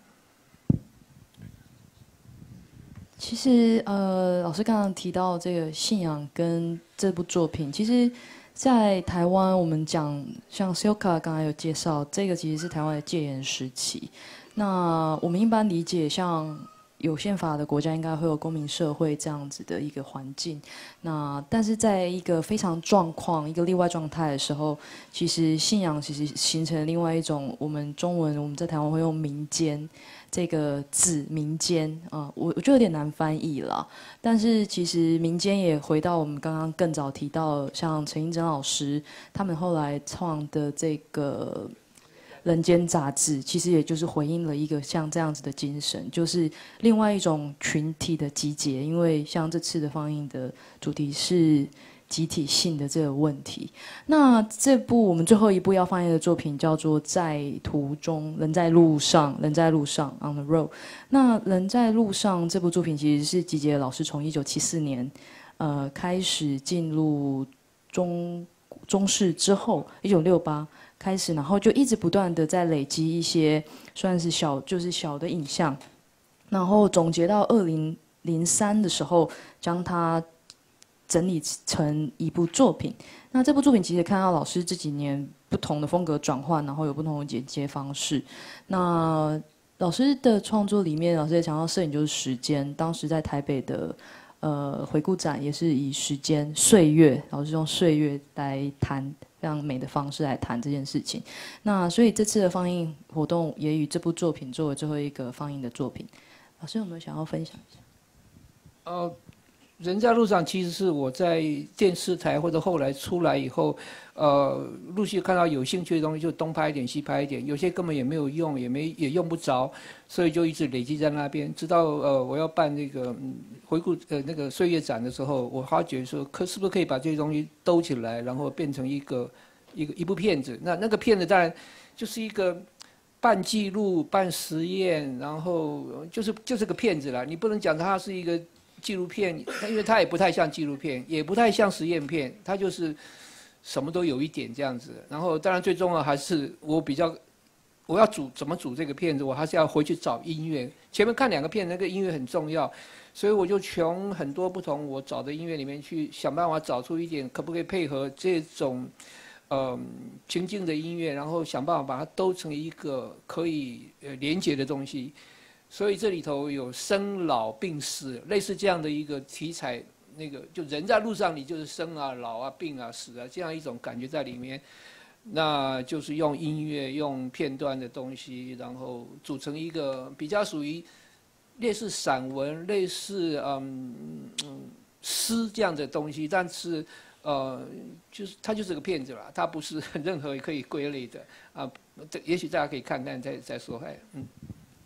Speaker 2: 其实，呃，老师刚刚提到这个信仰跟这部作品，其实，在台湾我们讲，像 Silka 刚才有介绍，这个其实是台湾的戒严时期。那我们一般理解，像有宪法的国家，应该会有公民社会这样子的一个环境。那但是在一个非常状况、一个例外状态的时候，其实信仰其实形成另外一种，我们中文我们在台湾会用民间。这个字民间啊、呃，我我觉得有点难翻译了。但是其实民间也回到我们刚刚更早提到，像陈映真老师他们后来创的这个《人间》杂志，其实也就是回应了一个像这样子的精神，就是另外一种群体的集结。因为像这次的放映的主题是集体性的这个问题。那这部我们最后一部要放映的作品叫做《在途中》，人在路上，人在路上 ，on the road。那人在路上这部作品其实是集结老师从一九七四年，呃，开始进入中中视之后，一九六八开始，然后就一直不断的在累积一些算是小就是小的影像，然后总结到二零零三的时候，将它整理成一部作品。那这部作品其实看到老师这几年不同的风格转换，然后有不同的剪接方式。那老师的创作里面，老师也讲到摄影就是时间。当时在台北的呃回顾展也是以时间岁月，老师用岁月来谈非常美的方式来谈这件事情。那所以这次的放映活动也以这部作品作为最后一个放映的作品。老师有没有想要分享一下？
Speaker 3: 呃。人在路上其实是我在电视台或者后来出来以后，呃，陆续看到有兴趣的东西就东拍一点西拍一点，有些根本也没有用，也没也用不着，所以就一直累积在那边。直到呃我要办那个、嗯、回顾呃那个岁月展的时候，我发觉说可是不是可以把这些东西兜起来，然后变成一个一个一部片子。那那个片子当然就是一个半记录半实验，然后就是就是个片子啦，你不能讲它是一个。纪录片，因为它也不太像纪录片，也不太像实验片，它就是什么都有一点这样子。然后，当然最重要还是我比较，我要组怎么组这个片子，我还是要回去找音乐。前面看两个片，那个音乐很重要，所以我就从很多不同我找的音乐里面去想办法找出一点可不可以配合这种呃情境的音乐，然后想办法把它兜成一个可以呃连结的东西。所以这里头有生老病死，类似这样的一个题材，那个就人在路上，你就是生啊、老啊、病啊、死啊这样一种感觉在里面。那就是用音乐、用片段的东西，然后组成一个比较属于类似散文、类似嗯嗯诗这样的东西，但是呃，就是它就是个片子啦，它不是任何可以归类的啊。这也许大家可以看看再再说，哎，嗯。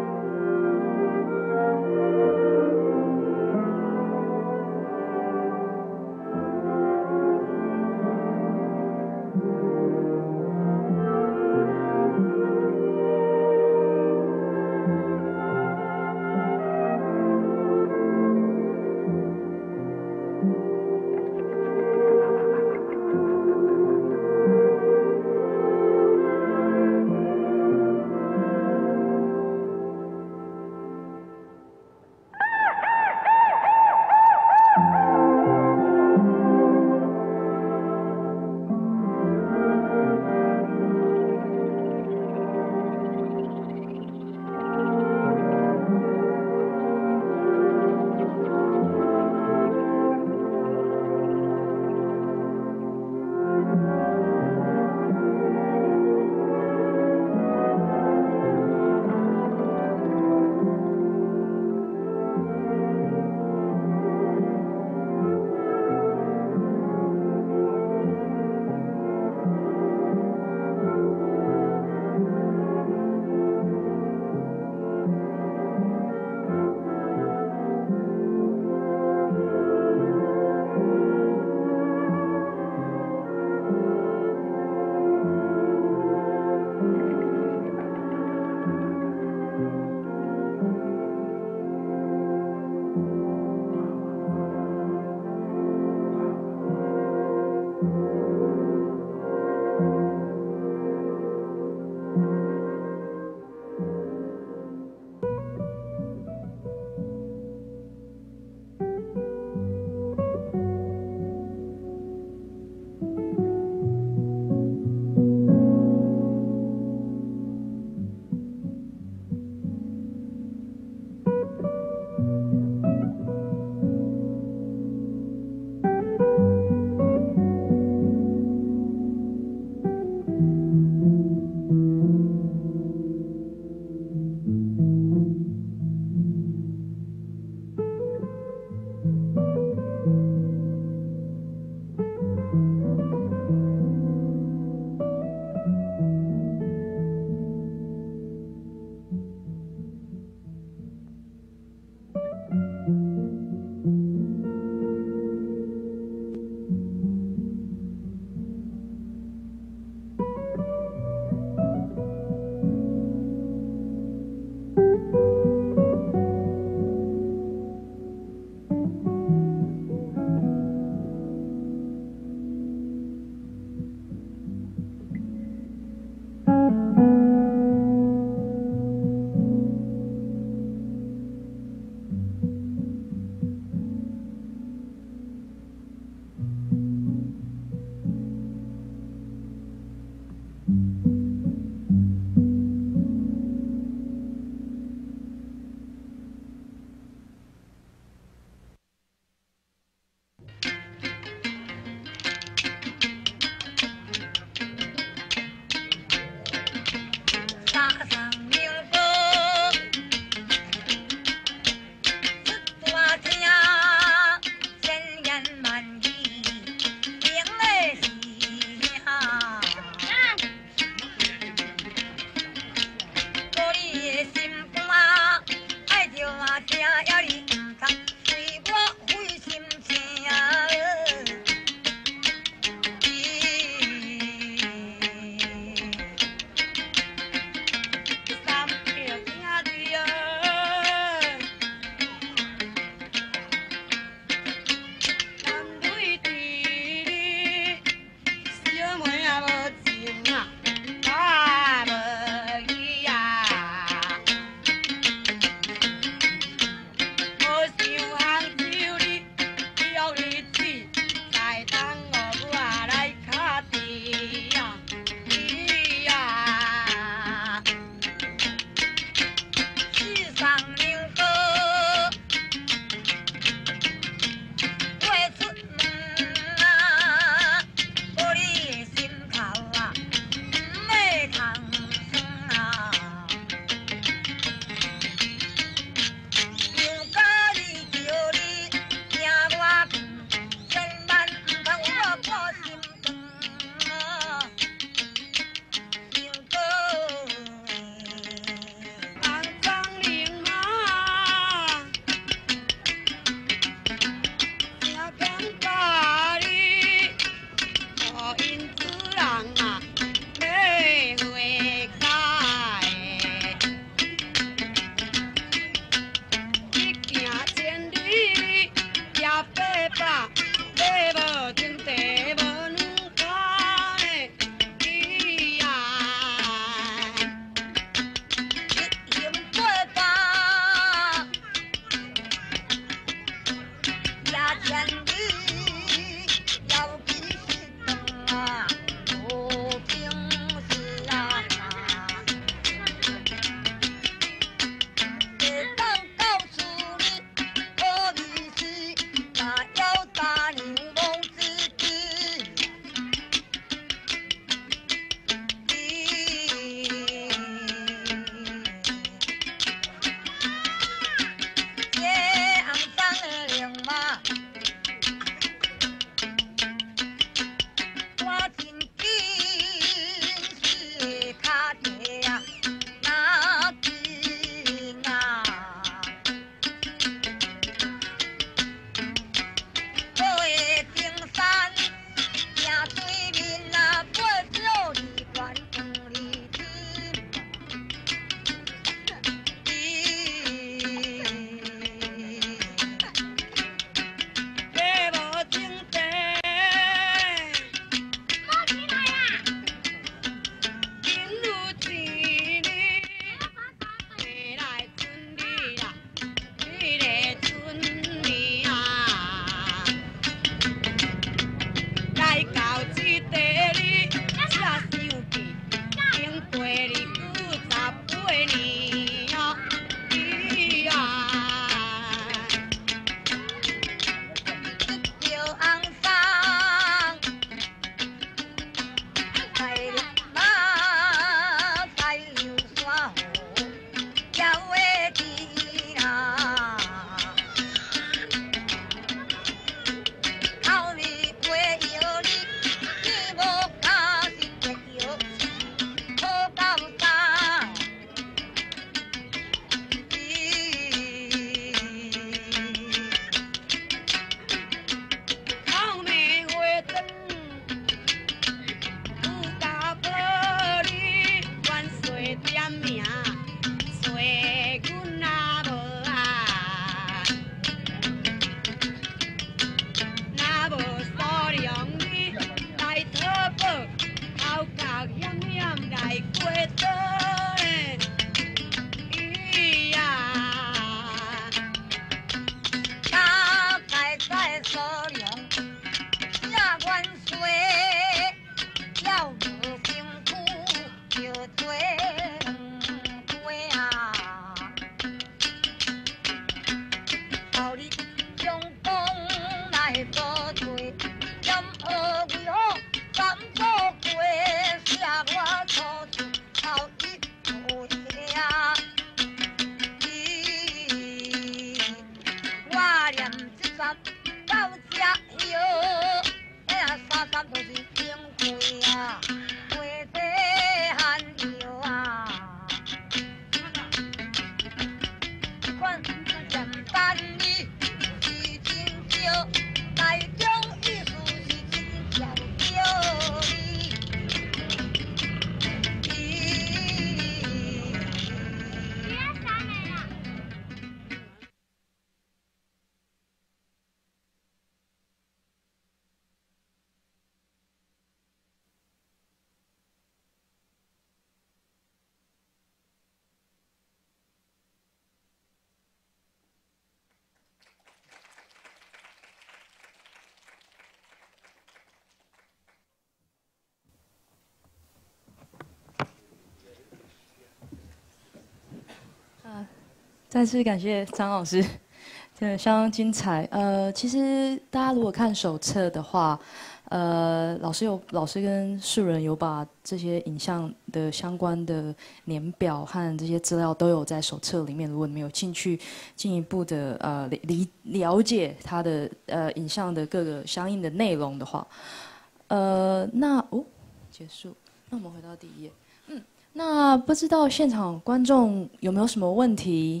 Speaker 2: 再次感谢张老师，真的相当精彩。呃，其实大家如果看手册的话，呃，老师有老师跟素人有把这些影像的相关的年表和这些资料都有在手册里面。如果你们有兴趣进一步的呃理了解它的呃影像的各个相应的内容的话，呃，那哦结束，那我们回到第一页。嗯，那不知道现场观众有没有什么问题？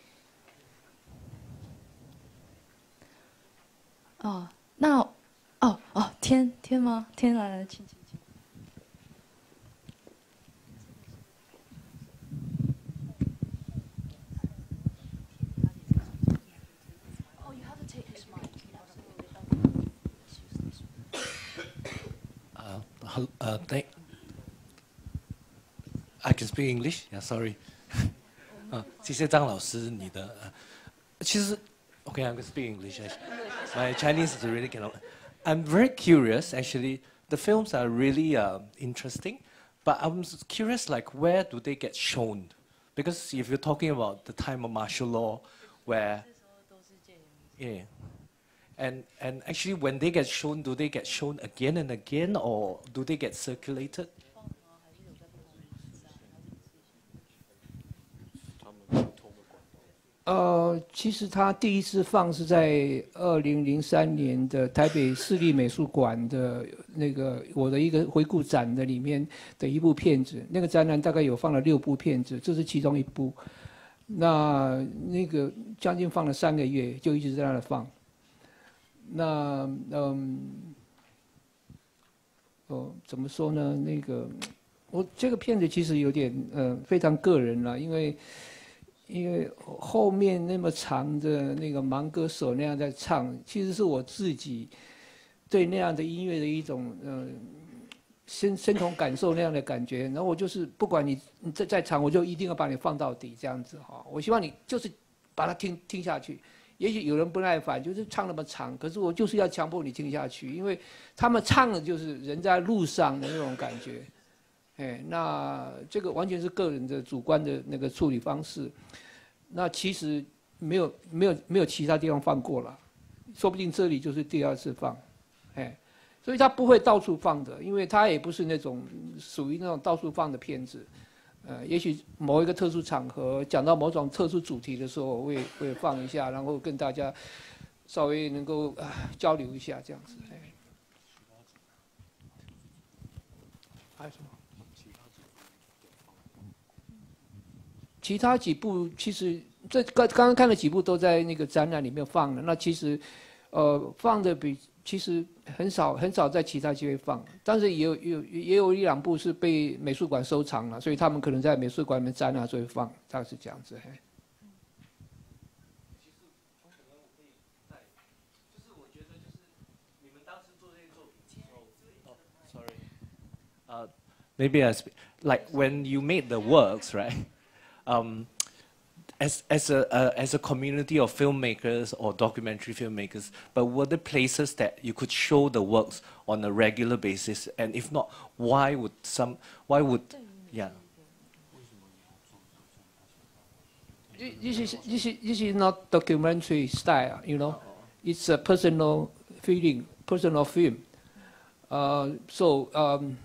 Speaker 2: 哦，那哦哦，天天吗？天来来，请请请。Oh, you have to take his mic.
Speaker 5: Uh, hel- uh, thank. I can speak English. Yeah, sorry. 啊，谢谢张老师你的。呃其实 Okay, I'm going to speak English. My Chinese is really cannot. I'm very curious, actually. The films are really uh, interesting, but I'm curious, like, where do they get shown? Because if you're talking about the time of martial law, where, yeah, and and actually, when they get shown, do they get shown again and again, or do they get circulated?
Speaker 3: 呃，其实他第一次放是在二零零三年的台北市立美术馆的那个我的一个回顾展的里面的一部片子，那个展览大概有放了六部片子，这是其中一部。那那个将近放了三个月，就一直在那里放。那嗯，哦，怎么说呢？那个我这个片子其实有点呃非常个人了，因为。因为后面那么长的那个盲歌手那样在唱，其实是我自己对那样的音乐的一种呃身身同感受那样的感觉。然后我就是不管你你再再长，我就一定要把你放到底这样子哈。我希望你就是把它听听下去。也许有人不耐烦，就是唱那么长，可是我就是要强迫你听下去，因为他们唱的就是人在路上的那种感觉。哎，那这个完全是个人的主观的那个处理方式。那其实没有没有没有其他地方放过了，说不定这里就是第二次放，哎，所以他不会到处放的，因为他也不是那种属于那种到处放的片子。呃，也许某一个特殊场合讲到某种特殊主题的时候，会会放一下，然后跟大家稍微能够、呃、交流一下这样子。哎，还有什么？其他几部其实这刚刚刚看的几部都在那个展览里面放了，那其实，呃，放的比其实很少很少在其他机会放，但是也有有也有一两部是被美术馆收藏了，所以他们可能在美术馆里面展览所以放，大概是这样子。嘿。
Speaker 5: Uh, maybe I speak, like when you made the works, right? Um, as as a uh, as a community of filmmakers or documentary filmmakers, but were there places that you could show the works on a regular basis? And if not, why would some? Why would? Yeah.
Speaker 3: This is this is this is not documentary style, you know. It's a personal feeling, personal film. Uh, so um,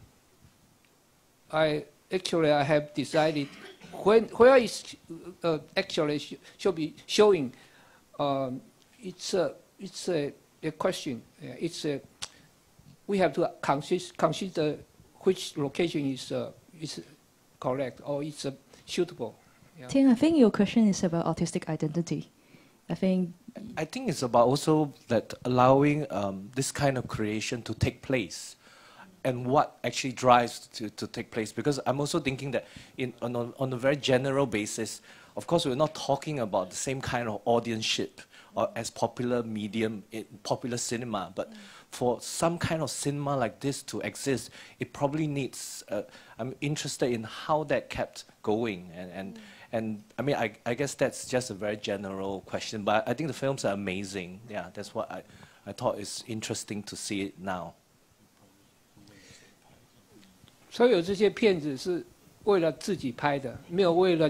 Speaker 3: I actually I have decided when where is uh, actually sh should be showing. Um, it's a it's a, a question. It's a we have to consider consider which location is uh, is correct or it's uh, suitable. Yeah.
Speaker 2: Ting, I think your question is about artistic identity. I think.
Speaker 5: I think it's about also that allowing um, this kind of creation to take place, and what actually drives to, to take place. Because I'm also thinking that in, on, a, on a very general basis, of course, we're not talking about the same kind of audienceship or as popular medium in popular cinema, but for some kind of cinema like this to exist, it probably needs, uh, I'm interested in how that kept going. And, and, mm. and I mean, I, I guess that's just a very general question, but I think the films are amazing. Yeah, that's what I, I thought is interesting to see it now.
Speaker 3: 所有这些片子是为了自己拍的，没有为了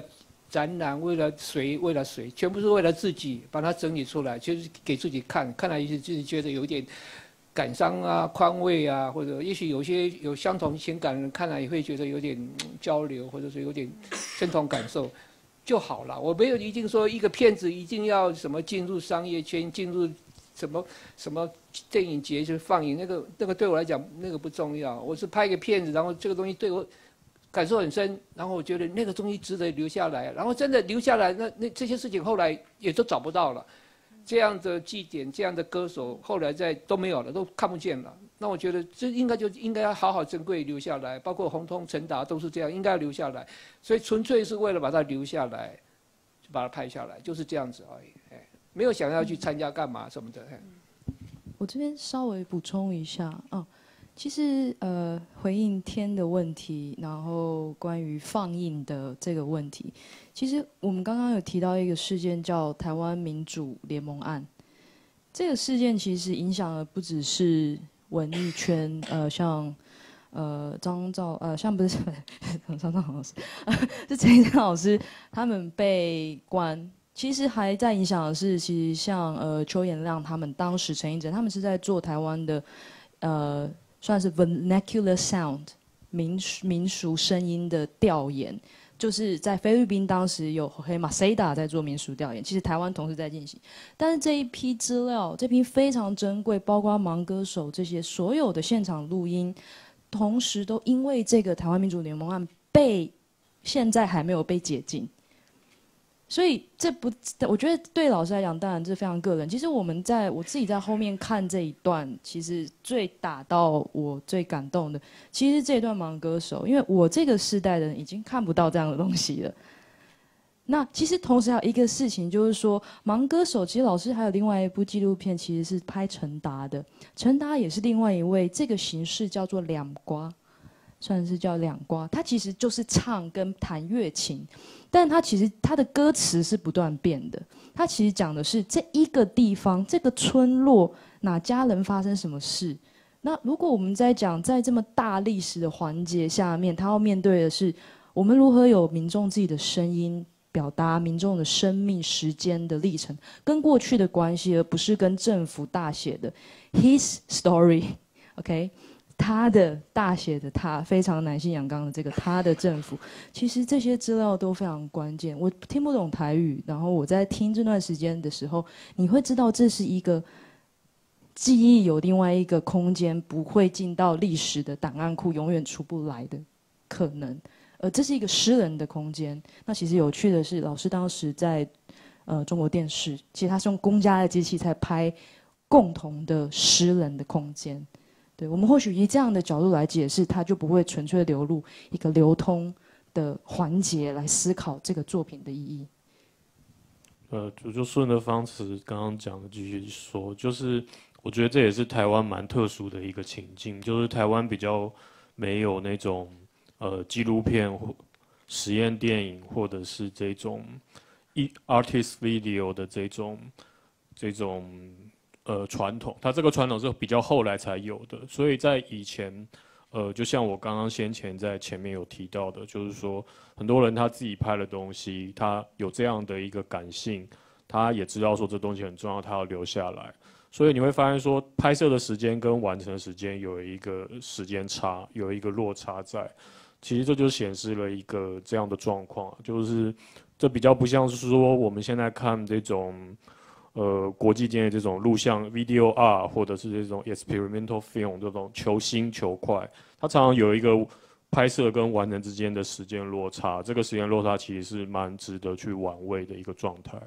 Speaker 3: 展览，为了谁，为了谁，全部是为了自己把它整理出来，就是给自己看，看来也就是觉得有点感伤啊、宽慰啊，或者也许有些有相同情感的人看来也会觉得有点、嗯、交流，或者是有点相同感受就好了。我没有一定说一个片子一定要什么进入商业圈，进入什么什么电影节去放映，那个那个对我来讲那个不重要。我是拍一个片子，然后这个东西对我感受很深，然后我觉得那个东西值得留下来，然后真的留下来，那那这些事情后来也都找不到了。这样的祭典，这样的歌手，后来在都没有了，都看不见了。那我觉得这应该就应该要好好珍贵留下来，包括洪通、陈达都是这样，应该要留下来。所以纯粹是为了把它留下来，就把它拍下来，就是这样子而已。哎，没有想要去参加干嘛什么的。
Speaker 2: 我这边稍微补充一下啊。其实，呃，回应天的问题，然后关于放映的这个问题，其实我们刚刚有提到一个事件，叫台湾民主联盟案。这个事件其实影响的不只是文艺圈，呃，像呃张兆，呃，像不是张兆老师，是陈一老师他们被关。其实还在影响的是，其实像呃邱衍亮他们当时陈映真他们是在做台湾的，呃。算是 vernacular sound 民民俗声音的调研，就是在菲律宾当时有黑马 Seda 在做民俗调研，其实台湾同时在进行。但是这一批资料，这批非常珍贵，包括盲歌手这些所有的现场录音，同时都因为这个台湾民主联盟案被现在还没有被解禁。所以这不，我觉得对老师来讲，当然这非常个人。其实我们在我自己在后面看这一段，其实最打到我最感动的，其实这一段盲歌手，因为我这个世代的人已经看不到这样的东西了。那其实同时还有一个事情，就是说盲歌手，其实老师还有另外一部纪录片，其实是拍陈达的。陈达也是另外一位，这个形式叫做两瓜。算是叫两瓜，它其实就是唱跟弹乐琴，但它其实它的歌词是不断变的。它其实讲的是这一个地方、这个村落哪家人发生什么事。那如果我们在讲在这么大历史的环节下面，它要面对的是我们如何有民众自己的声音，表达民众的生命时间的历程跟过去的关系，而不是跟政府大写的 his story。OK。他的大写的他非常男性阳刚的这个他的政府，其实这些资料都非常关键。我听不懂台语，然后我在听这段时间的时候，你会知道这是一个记忆有另外一个空间，不会进到历史的档案库，永远出不来的可能。呃，这是一个诗人的空间。那其实有趣的是，老师当时在呃中国电视，其实他是用公家的机器在拍共同的诗人的空间。对，我们或许以这样的角度来解释，它就不会纯粹流入一个流通的环节来思考这个作品的意义。
Speaker 4: 呃，我就顺着方慈刚刚讲的继续说，就是我觉得这也是台湾蛮特殊的一个情境，就是台湾比较没有那种呃纪录片或实验电影，或者是这种一 artist video 的这种这种。呃，传统，它这个传统是比较后来才有的，所以在以前，呃，就像我刚刚先前在前面有提到的，就是说，很多人他自己拍的东西，他有这样的一个感性，他也知道说这东西很重要，他要留下来，所以你会发现说，拍摄的时间跟完成的时间有一个时间差，有一个落差在，其实这就显示了一个这样的状况，就是这比较不像是说我们现在看这种。呃，国际间的这种录像 video art 或者是这种 experimental film 这种求新求快，它常常有一个拍摄跟完成之间的时间落差，这个时间落差其实是蛮值得去玩味的一个状态。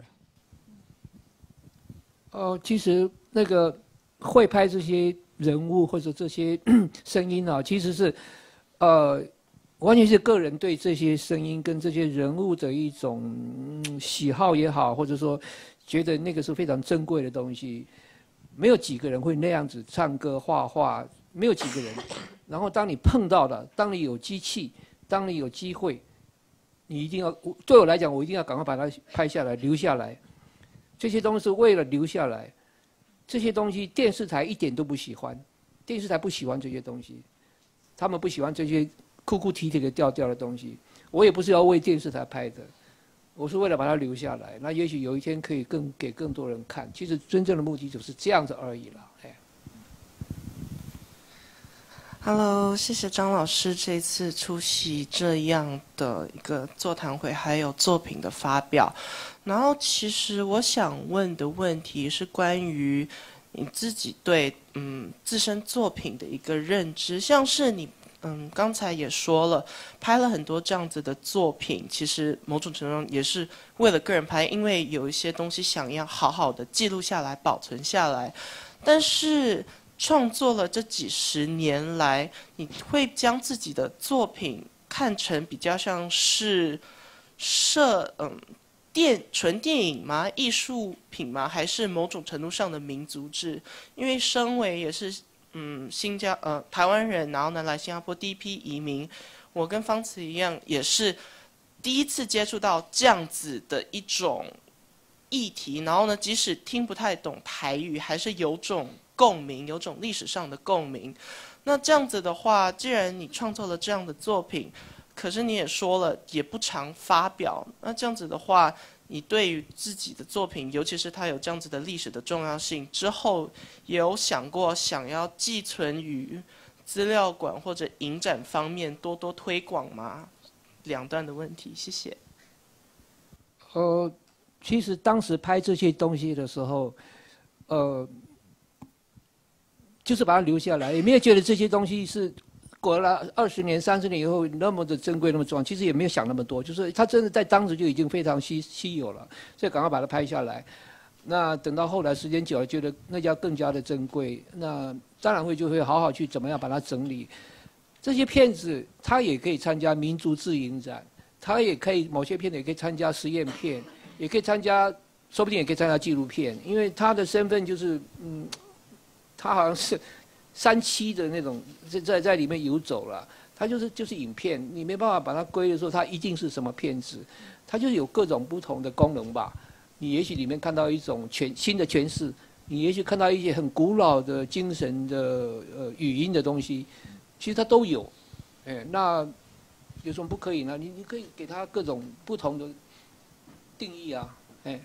Speaker 3: 哦、呃，其实那个会拍这些人物或者这些声音啊，其实是呃，完全是个人对这些声音跟这些人物的一种、嗯、喜好也好，或者说。觉得那个是非常珍贵的东西，没有几个人会那样子唱歌、画画，没有几个人。然后当你碰到了，当你有机器，当你有机会，你一定要，对我来讲，我一定要赶快把它拍下来、留下来。这些东西是为了留下来，这些东西电视台一点都不喜欢，电视台不喜欢这些东西，他们不喜欢这些哭哭啼啼的调调的东西。我也不是要为电视台拍的。 我是为了把它留下来，那也许有一天可以更给更多人看。其实真正的目的就是这样子而已了。哎
Speaker 6: Hello， 谢谢张老师这次出席这样的一个座谈会，还有作品的发表。然后，其实我想问的问题是关于你自己对嗯自身作品的一个认知，像是你。嗯，刚才也说了，拍了很多这样子的作品，其实某种程度上也是为了个人拍，因为有一些东西想要好好的记录下来、保存下来。但是创作了这几十年来，你会将自己的作品看成比较像是摄嗯电纯电影吗？艺术品吗？还是某种程度上的民族志？因为身为也是。嗯，新加呃台湾人，然后呢来新加坡第一批移民，我跟方慈一样，也是第一次接触到这样子的一种议题，然后呢，即使听不太懂台语，还是有种共鸣，有种历史上的共鸣。那这样子的话，既然你创作了这样的作品，可是你也说了也不常发表，那这样子的话。你对于自己的作品，尤其是它有这样子的历史的重要性，之后也有想过想要寄存于资料馆或者影展方面多多推广吗？两段的问题，谢谢。
Speaker 3: 呃，其实当时拍这些东西的时候，呃，就是把它留下来，也没有觉得这些东西是。过了二十年、三十年以后，那么的珍贵、那么重要，其实也没有想那么多，就是它真的在当时就已经非常稀稀有了，所以赶快把它拍下来。那等到后来时间久了，觉得那叫更加的珍贵，那当然会就会好好去怎么样把它整理。这些片子它也可以参加民族志影展，它也可以某些片子也可以参加实验片，也可以参加，说不定也可以参加纪录片，因为它的身份就是嗯，它好像是。三期的那种在在在里面游走了，它就是就是影片，你没办法把它归的时候，它一定是什么片子，它就是有各种不同的功能吧。你也许里面看到一种全新的诠释，你也许看到一些很古老的精神的呃语音的东西，其实它都有。哎，那有什么不可以呢？你你可以给它各种不同的定义啊，哎。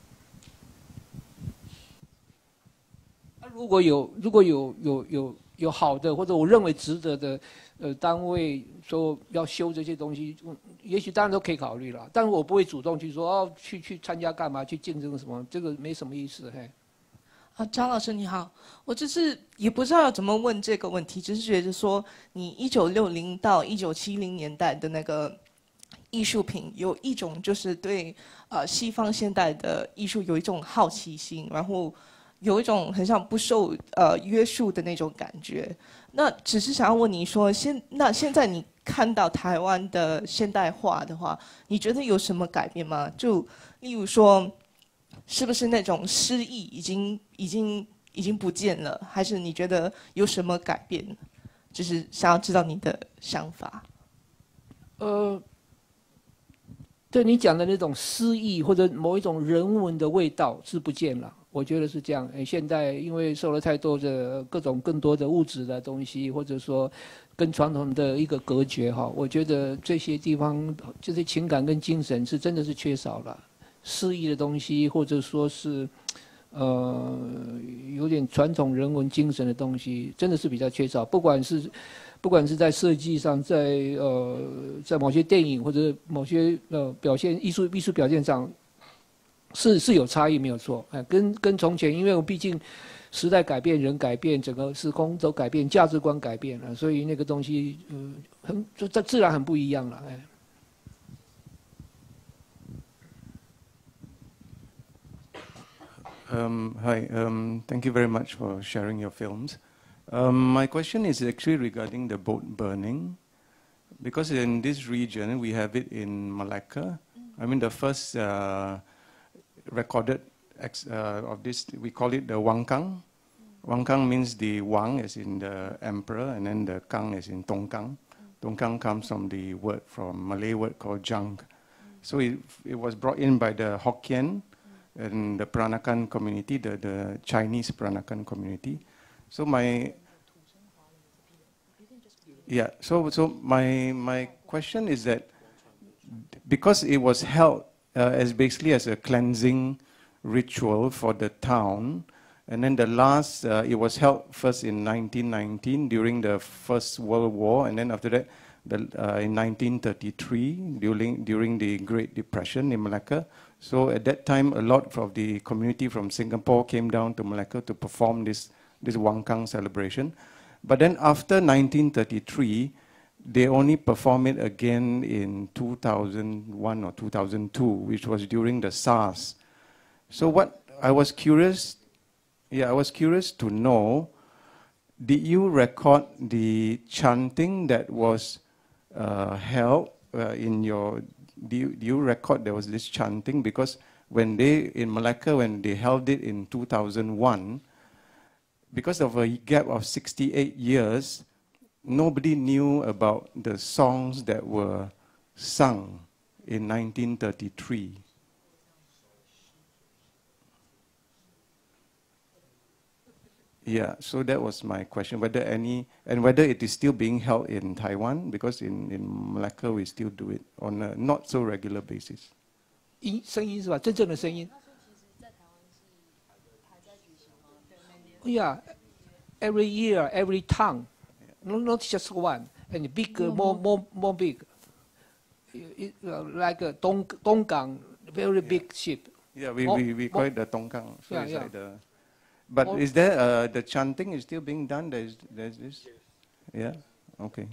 Speaker 3: 如果有如果有有有有好的或者我认为值得的呃单位说要修这些东西，也许当然都可以考虑了，但是我不会主动去说哦去去参加干嘛去竞争什么，这个没什么意思嘿。
Speaker 7: 啊，张老师你好，我就是也不知道要怎么问这个问题，只是觉得说你一九六零到一九七零年代的那个艺术品，有一种就是对呃西方现代的艺术有一种好奇心，然后。有一种很像不受呃约束的那种感觉，那只是想要问你说，现那现在你看到台湾的现代化的话，你觉得有什么改变吗？就例如说，是不是那种诗意已经已经已经不见了，还是你觉得有什么改变？就是想要知道你的想法。
Speaker 3: 呃，对你讲的那种诗意或者某一种人文的味道是不见了。我觉得是这样，现在因为受了太多的各种更多的物质的东西，或者说跟传统的一个隔绝哈，我觉得这些地方这些情感跟精神是真的是缺少了，诗意的东西，或者说是呃有点传统人文精神的东西，真的是比较缺少。不管是不管是在设计上，在呃在某些电影或者某些呃表现艺术艺术表现上。是是有差异没有错，哎，跟跟从前，因为我毕竟时代改变，人改变，整个时空都改变，价值观改变了，所以那个东西，嗯，很就它自然很不一样了，哎。
Speaker 8: Um, hi, um, thank you very much for sharing your films. Um, my question is actually regarding the boat burning, because in this region we have it in Malacca. I mean, the first. Uh, recorded ex, uh, of this, we call it the Wang Kang. Wang Kang means the Wang as in the emperor, and then the Kang as in Tong Kang. Tong Kang comes from the word, from Malay word called jang. So it, it was brought in by the Hokkien and the Peranakan community, the, the Chinese Peranakan community. So my, yeah, so, so my, my question is that because it was held uh, as basically as a cleansing ritual for the town. And then the last, uh, it was held first in nineteen nineteen during the First World War, and then after that, the, uh, in nineteen thirty-three during during the Great Depression in Malacca. So at that time, a lot of the community from Singapore came down to Malacca to perform this this Wangkang celebration. But then after nineteen thirty-three, they only performed it again in two thousand one or two thousand two, which was during the SARS. So what I was curious. Yeah, I was curious to know, did you record the chanting that was uh, held uh, in your, do you, do you record there was this chanting? Because when they, in Malacca, when they held it in two thousand one, because of a gap of sixty-eight years, nobody knew about the songs that were sung in nineteen thirty-three. Yeah, so that was my question, whether any, and whether it is still being held in Taiwan, because in, in Malacca we still do it on a not so regular basis.
Speaker 3: 音声音是吧？真正的声音。Yeah, every year, every town, not not just one, and bigger, more more more big. It, uh, like a Dong Donggang, very big ship.
Speaker 8: Yeah, we
Speaker 3: more,
Speaker 8: we, we call
Speaker 3: more,
Speaker 8: it the Tongkang. So
Speaker 3: yeah,
Speaker 8: it's
Speaker 3: yeah.
Speaker 8: like the, but
Speaker 3: More,
Speaker 8: is there uh, the chanting is still being done? There's there's this. Yeah. Okay.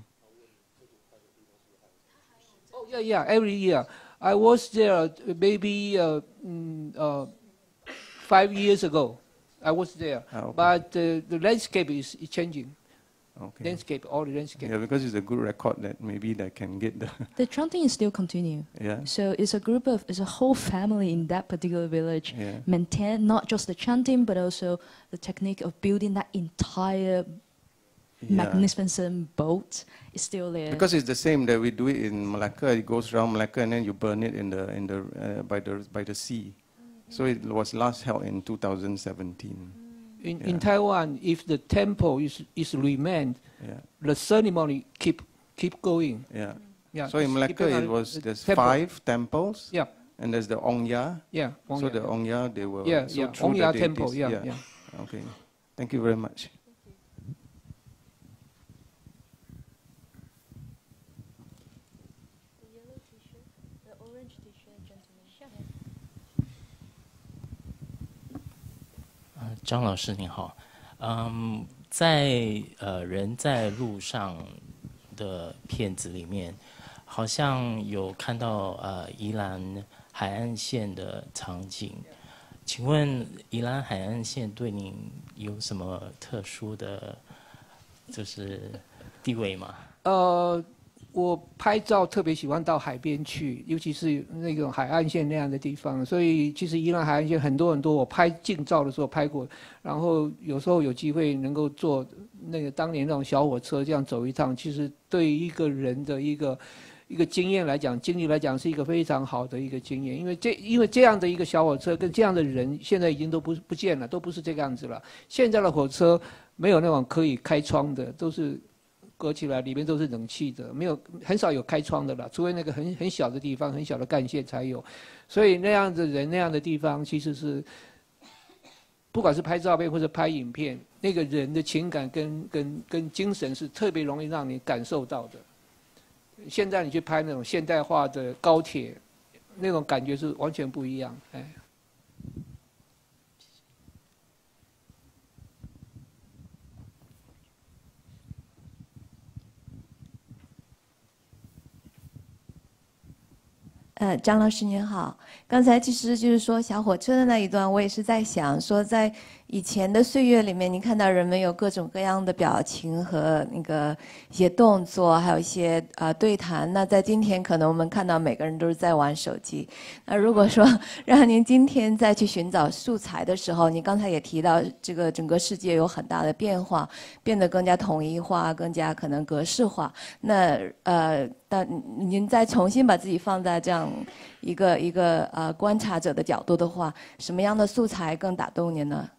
Speaker 3: Oh yeah, yeah. Every year, I was there maybe uh, mm, uh, five years ago. I was there,
Speaker 8: ah, okay.
Speaker 3: but uh, the landscape is, is changing.
Speaker 8: Okay.
Speaker 3: Landscape, all the landscape.
Speaker 8: Yeah, because it's a good record that maybe they can get the.
Speaker 2: The chanting is still continue.
Speaker 8: Yeah.
Speaker 2: So it's a group of, it's a whole family in that particular village.
Speaker 8: Yeah.
Speaker 2: Maintain not just the chanting, but also the technique of building that entire
Speaker 8: Yeah.
Speaker 2: magnificent boat is still there.
Speaker 8: Because it's the same that we do it in Malacca. It goes around Malacca and then you burn it in the in the uh, by the by the sea. Mm-hmm. So it was last held in two thousand seventeen.
Speaker 3: In,
Speaker 8: yeah.
Speaker 3: in Taiwan, if the temple is is remained,
Speaker 8: yeah.
Speaker 3: the ceremony keep keep going.
Speaker 8: Yeah.
Speaker 3: Yeah.
Speaker 8: So in Malacca, it was there's temple. five temples.
Speaker 3: Yeah.
Speaker 8: And there's the Ongya.
Speaker 3: Yeah.
Speaker 8: Ongya. So the Ongya, they were
Speaker 3: yeah,
Speaker 8: so
Speaker 3: yeah.
Speaker 8: through
Speaker 3: Ongya
Speaker 8: the
Speaker 3: temple.
Speaker 8: deities.
Speaker 3: Yeah,
Speaker 8: yeah.
Speaker 3: yeah.
Speaker 8: Okay. Thank you very much.
Speaker 9: Uh, 张老师您好，嗯，在呃人在路上的片子里面，好像有看到呃宜兰海岸线的场景，请问宜兰海岸线对您有什么特殊的，就是地位吗？
Speaker 3: 呃，我拍照特别喜欢到海边去，尤其是那种海岸线那样的地方。所以其实宜兰海岸线很多很多，我拍近照的时候拍过。然后有时候有机会能够坐那个当年那种小火车这样走一趟，其实对一个人的一个一个经验来讲，经历来讲是一个非常好的一个经验。因为这因为这样的一个小火车跟这样的人，现在已经都不不见了，都不是这个样子了。现在的火车没有那种可以开窗的，都是隔起来，里面都是冷气的，没有很少有开窗的了，除非那个很很小的地方、很小的干线才有。所以那样的人、那样的地方，其实是不管是拍照片或者拍影片，那个人的情感跟跟跟精神是特别容易让你感受到的。现在你去拍那种现代化的高铁，那种感觉是完全不一样，哎。
Speaker 10: 呃，张老师您好，刚才其实就是说小火车的那一段，我也是在想说，在以前的岁月里面，您看到人们有各种各样的表情和那个一些动作，还有一些呃对谈。那在今天，可能我们看到每个人都是在玩手机。那如果说让您今天再去寻找素材的时候，您刚才也提到，这个整个世界有很大的变化，变得更加统一化，更加可能格式化。那呃，但您再重新把自己放在这样一个一个呃观察者的角度的话，什么样的素材更打动您呢？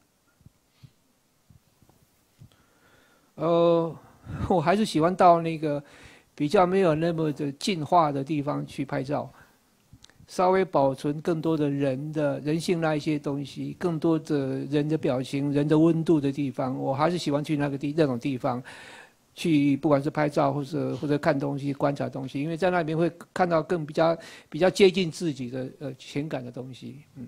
Speaker 3: 呃，我还是喜欢到那个比较没有那么的进化的地方去拍照。 稍微保存更多的人的人性那一些东西，更多的人的表情、人的温度的地方，我还是喜欢去那个地那种地方，去不管是拍照或者或者看东西、观察东西，因为在那边会看到更比较比较接近自己的呃情感的东西，嗯。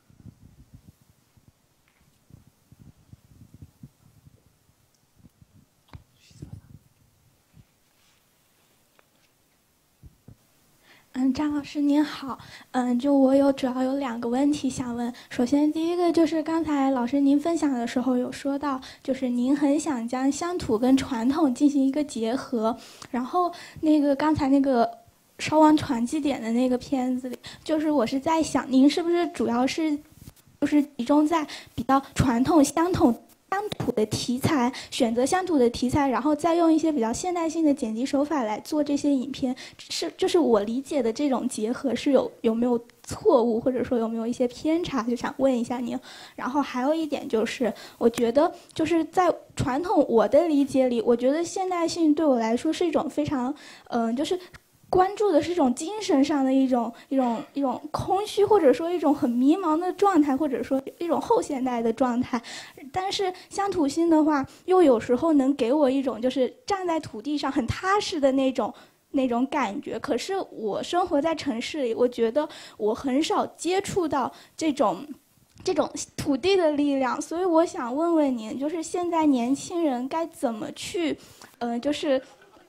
Speaker 11: 嗯，张老师您好，嗯，就我有主要有两个问题想问。首先，第一个就是刚才老师您分享的时候有说到，就是您很想将乡土跟传统进行一个结合。然后那个刚才那个烧王传记点的那个片子里，就是我是在想，您是不是主要是就是集中在比较传统乡统。乡土的题材，选择乡土的题材，然后再用一些比较现代性的剪辑手法来做这些影片，是就是我理解的这种结合是有有没有错误，或者说有没有一些偏差，就想问一下您。然后还有一点就是，我觉得就是在传统我的理解里，我觉得现代性对我来说是一种非常，嗯、呃，就是。关注的是一种精神上的一种一种一种空虚，或者说一种很迷茫的状态，或者说一种后现代的状态。但是乡土性的话，又有时候能给我一种就是站在土地上很踏实的那种那种感觉。可是我生活在城市里，我觉得我很少接触到这种这种土地的力量，所以我想问问您，就是现在年轻人该怎么去，嗯、呃，就是。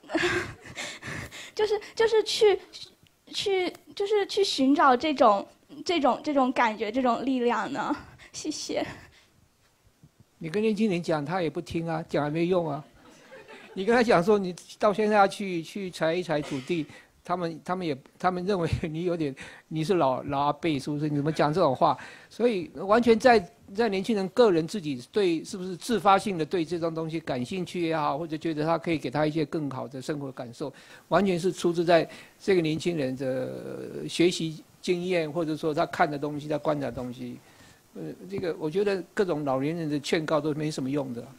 Speaker 11: 就是就是去去就是去寻找这种这种这种感觉这种力量呢？谢谢。
Speaker 3: 你跟年轻人讲，他也不听啊，讲也没用啊。你跟他讲说，你到现在要去去采一采土地，他们他们也他们认为你有点你是老老阿伯，是不是？你怎么讲这种话？所以完全在在年轻人个人自己对是不是自发性的对这种东西感兴趣也好，或者觉得他可以给他一些更好的生活感受，完全是出自在这个年轻人的学习经验，或者说他看的东西，他观察的东西。呃，这个我觉得各种老年人的劝告都没什么用的。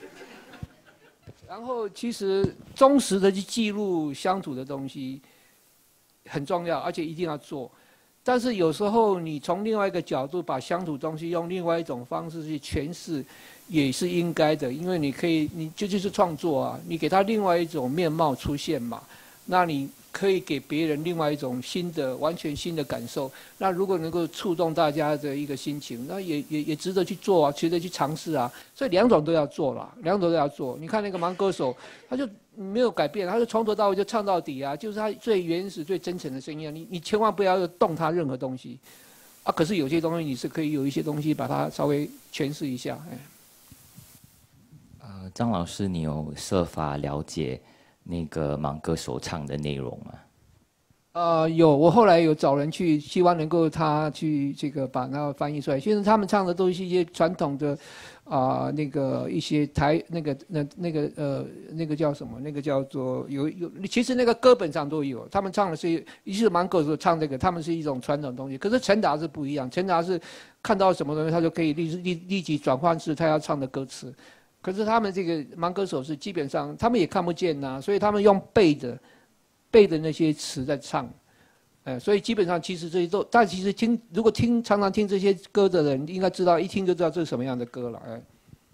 Speaker 3: 然后其实忠实的去记录乡土的东西很重要，而且一定要做。但是有时候你从另外一个角度把乡土东西用另外一种方式去诠释，也是应该的，因为你可以，你这就是创作啊，你给他另外一种面貌出现嘛，那你可以给别人另外一种新的、完全新的感受。那如果能够触动大家的一个心情，那也也也值得去做啊，值得去尝试啊。所以两种都要做啦，两种都要做。你看那个盲歌手，他就没有改变，他就从头到尾就唱到底啊，就是他最原始、最真诚的声音啊。你你千万不要动他任何东西啊。可是有些东西你是可以有一些东西把它稍微诠释一下。哎，
Speaker 12: 呃，张老师，你有设法了解那个盲歌手唱的内容吗？
Speaker 3: 呃，有，我后来有找人去，希望能够他去这个把它翻译出来。现在他们唱的都是一些传统的，啊、呃，那个一些台那个那那个呃那个叫什么？那个叫做有有，其实那个歌本上都有。他们唱的是，一是盲歌手唱这个，他们是一种传统东西。可是陈达是不一样，陈达是看到什么东西，他就可以立立立即转换是他要唱的歌词。可是他们这个盲歌手是基本上他们也看不见呐、啊，所以他们用背的。背的那些词在唱，呃，所以基本上其实这些都，但其实听如果听常常听这些歌的人，应该知道一听就知道这是什么样的歌了，哎。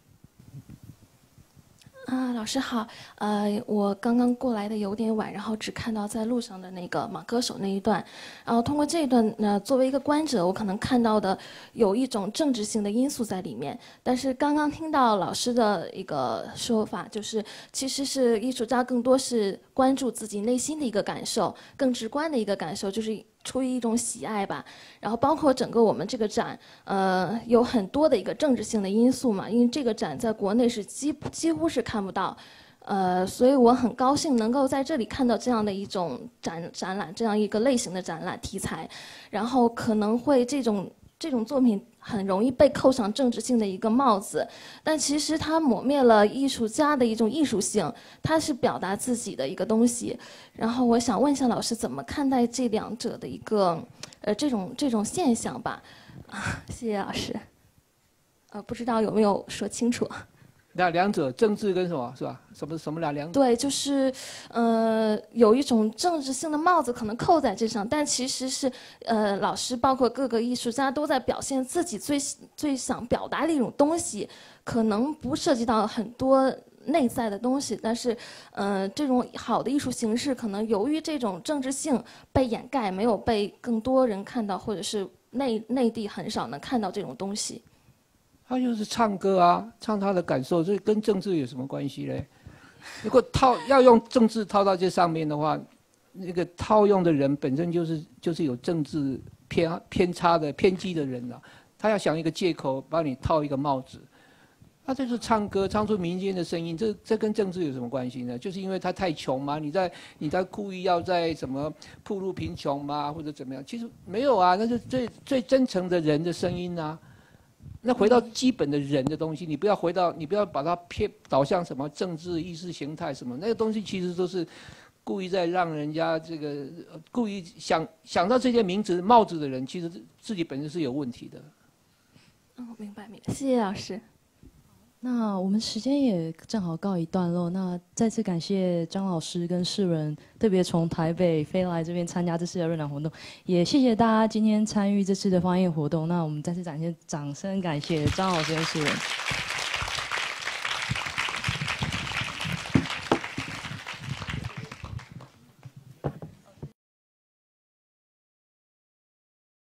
Speaker 13: 啊，老师好，呃，我刚刚过来的有点晚，然后只看到在路上的那个马歌手那一段，然后通过这一段呢，作为一个观者，我可能看到的有一种政治性的因素在里面。但是刚刚听到老师的一个说法，就是其实是艺术家更多是关注自己内心的一个感受，更直观的一个感受，就是出于一种喜爱吧。然后包括整个我们这个展，呃，有很多的一个政治性的因素嘛，因为这个展在国内是几几乎是看不到，呃，所以我很高兴能够在这里看到这样的一种展展览，这样一个类型的展览题材，然后可能会这种这种作品很容易被扣上政治性的一个帽子，但其实它抹灭了艺术家的一种艺术性，它是表达自己的一个东西。然后我想问一下老师，怎么看待这两者的一个呃这种这种现象吧？啊，谢谢老师。呃，不知道有没有说清楚？
Speaker 3: 两两者，政治跟什么是吧？什么什么两两者？
Speaker 13: 对，就是呃，有一种政治性的帽子可能扣在这上，但其实是呃，老师包括各个艺术家都在表现自己最最想表达的一种东西，可能不涉及到很多内在的东西，但是呃，这种好的艺术形式可能由于这种政治性被掩盖，没有被更多人看到，或者是内内地很少能看到这种东西。
Speaker 3: 他就是唱歌啊，唱他的感受，这跟政治有什么关系嘞？如果套要用政治套到这上面的话，那个套用的人本身就是就是有政治偏偏差的偏激的人了、啊。他要想一个借口帮你套一个帽子，他就是唱歌，唱出民间的声音，这这跟政治有什么关系呢？就是因为他太穷吗？你在你在故意要在什么暴露贫穷吗？或者怎么样？其实没有啊，那是最最真诚的人的声音啊。那回到基本的人的东西，你不要回到，你不要把它偏导向什么政治意识形态什么，那个东西其实都是故意在让人家这个故意想想到这些名字帽子的人，其实自己本身是有问题的。
Speaker 13: 哦，明白明白，谢谢老师。
Speaker 2: 那我们时间也正好告一段落，那再次感谢张老师跟世人特别从台北飞来这边参加这次的论坛活动，也谢谢大家今天参与这次的放映活动。那我们再次展现掌声感谢张老师跟世人。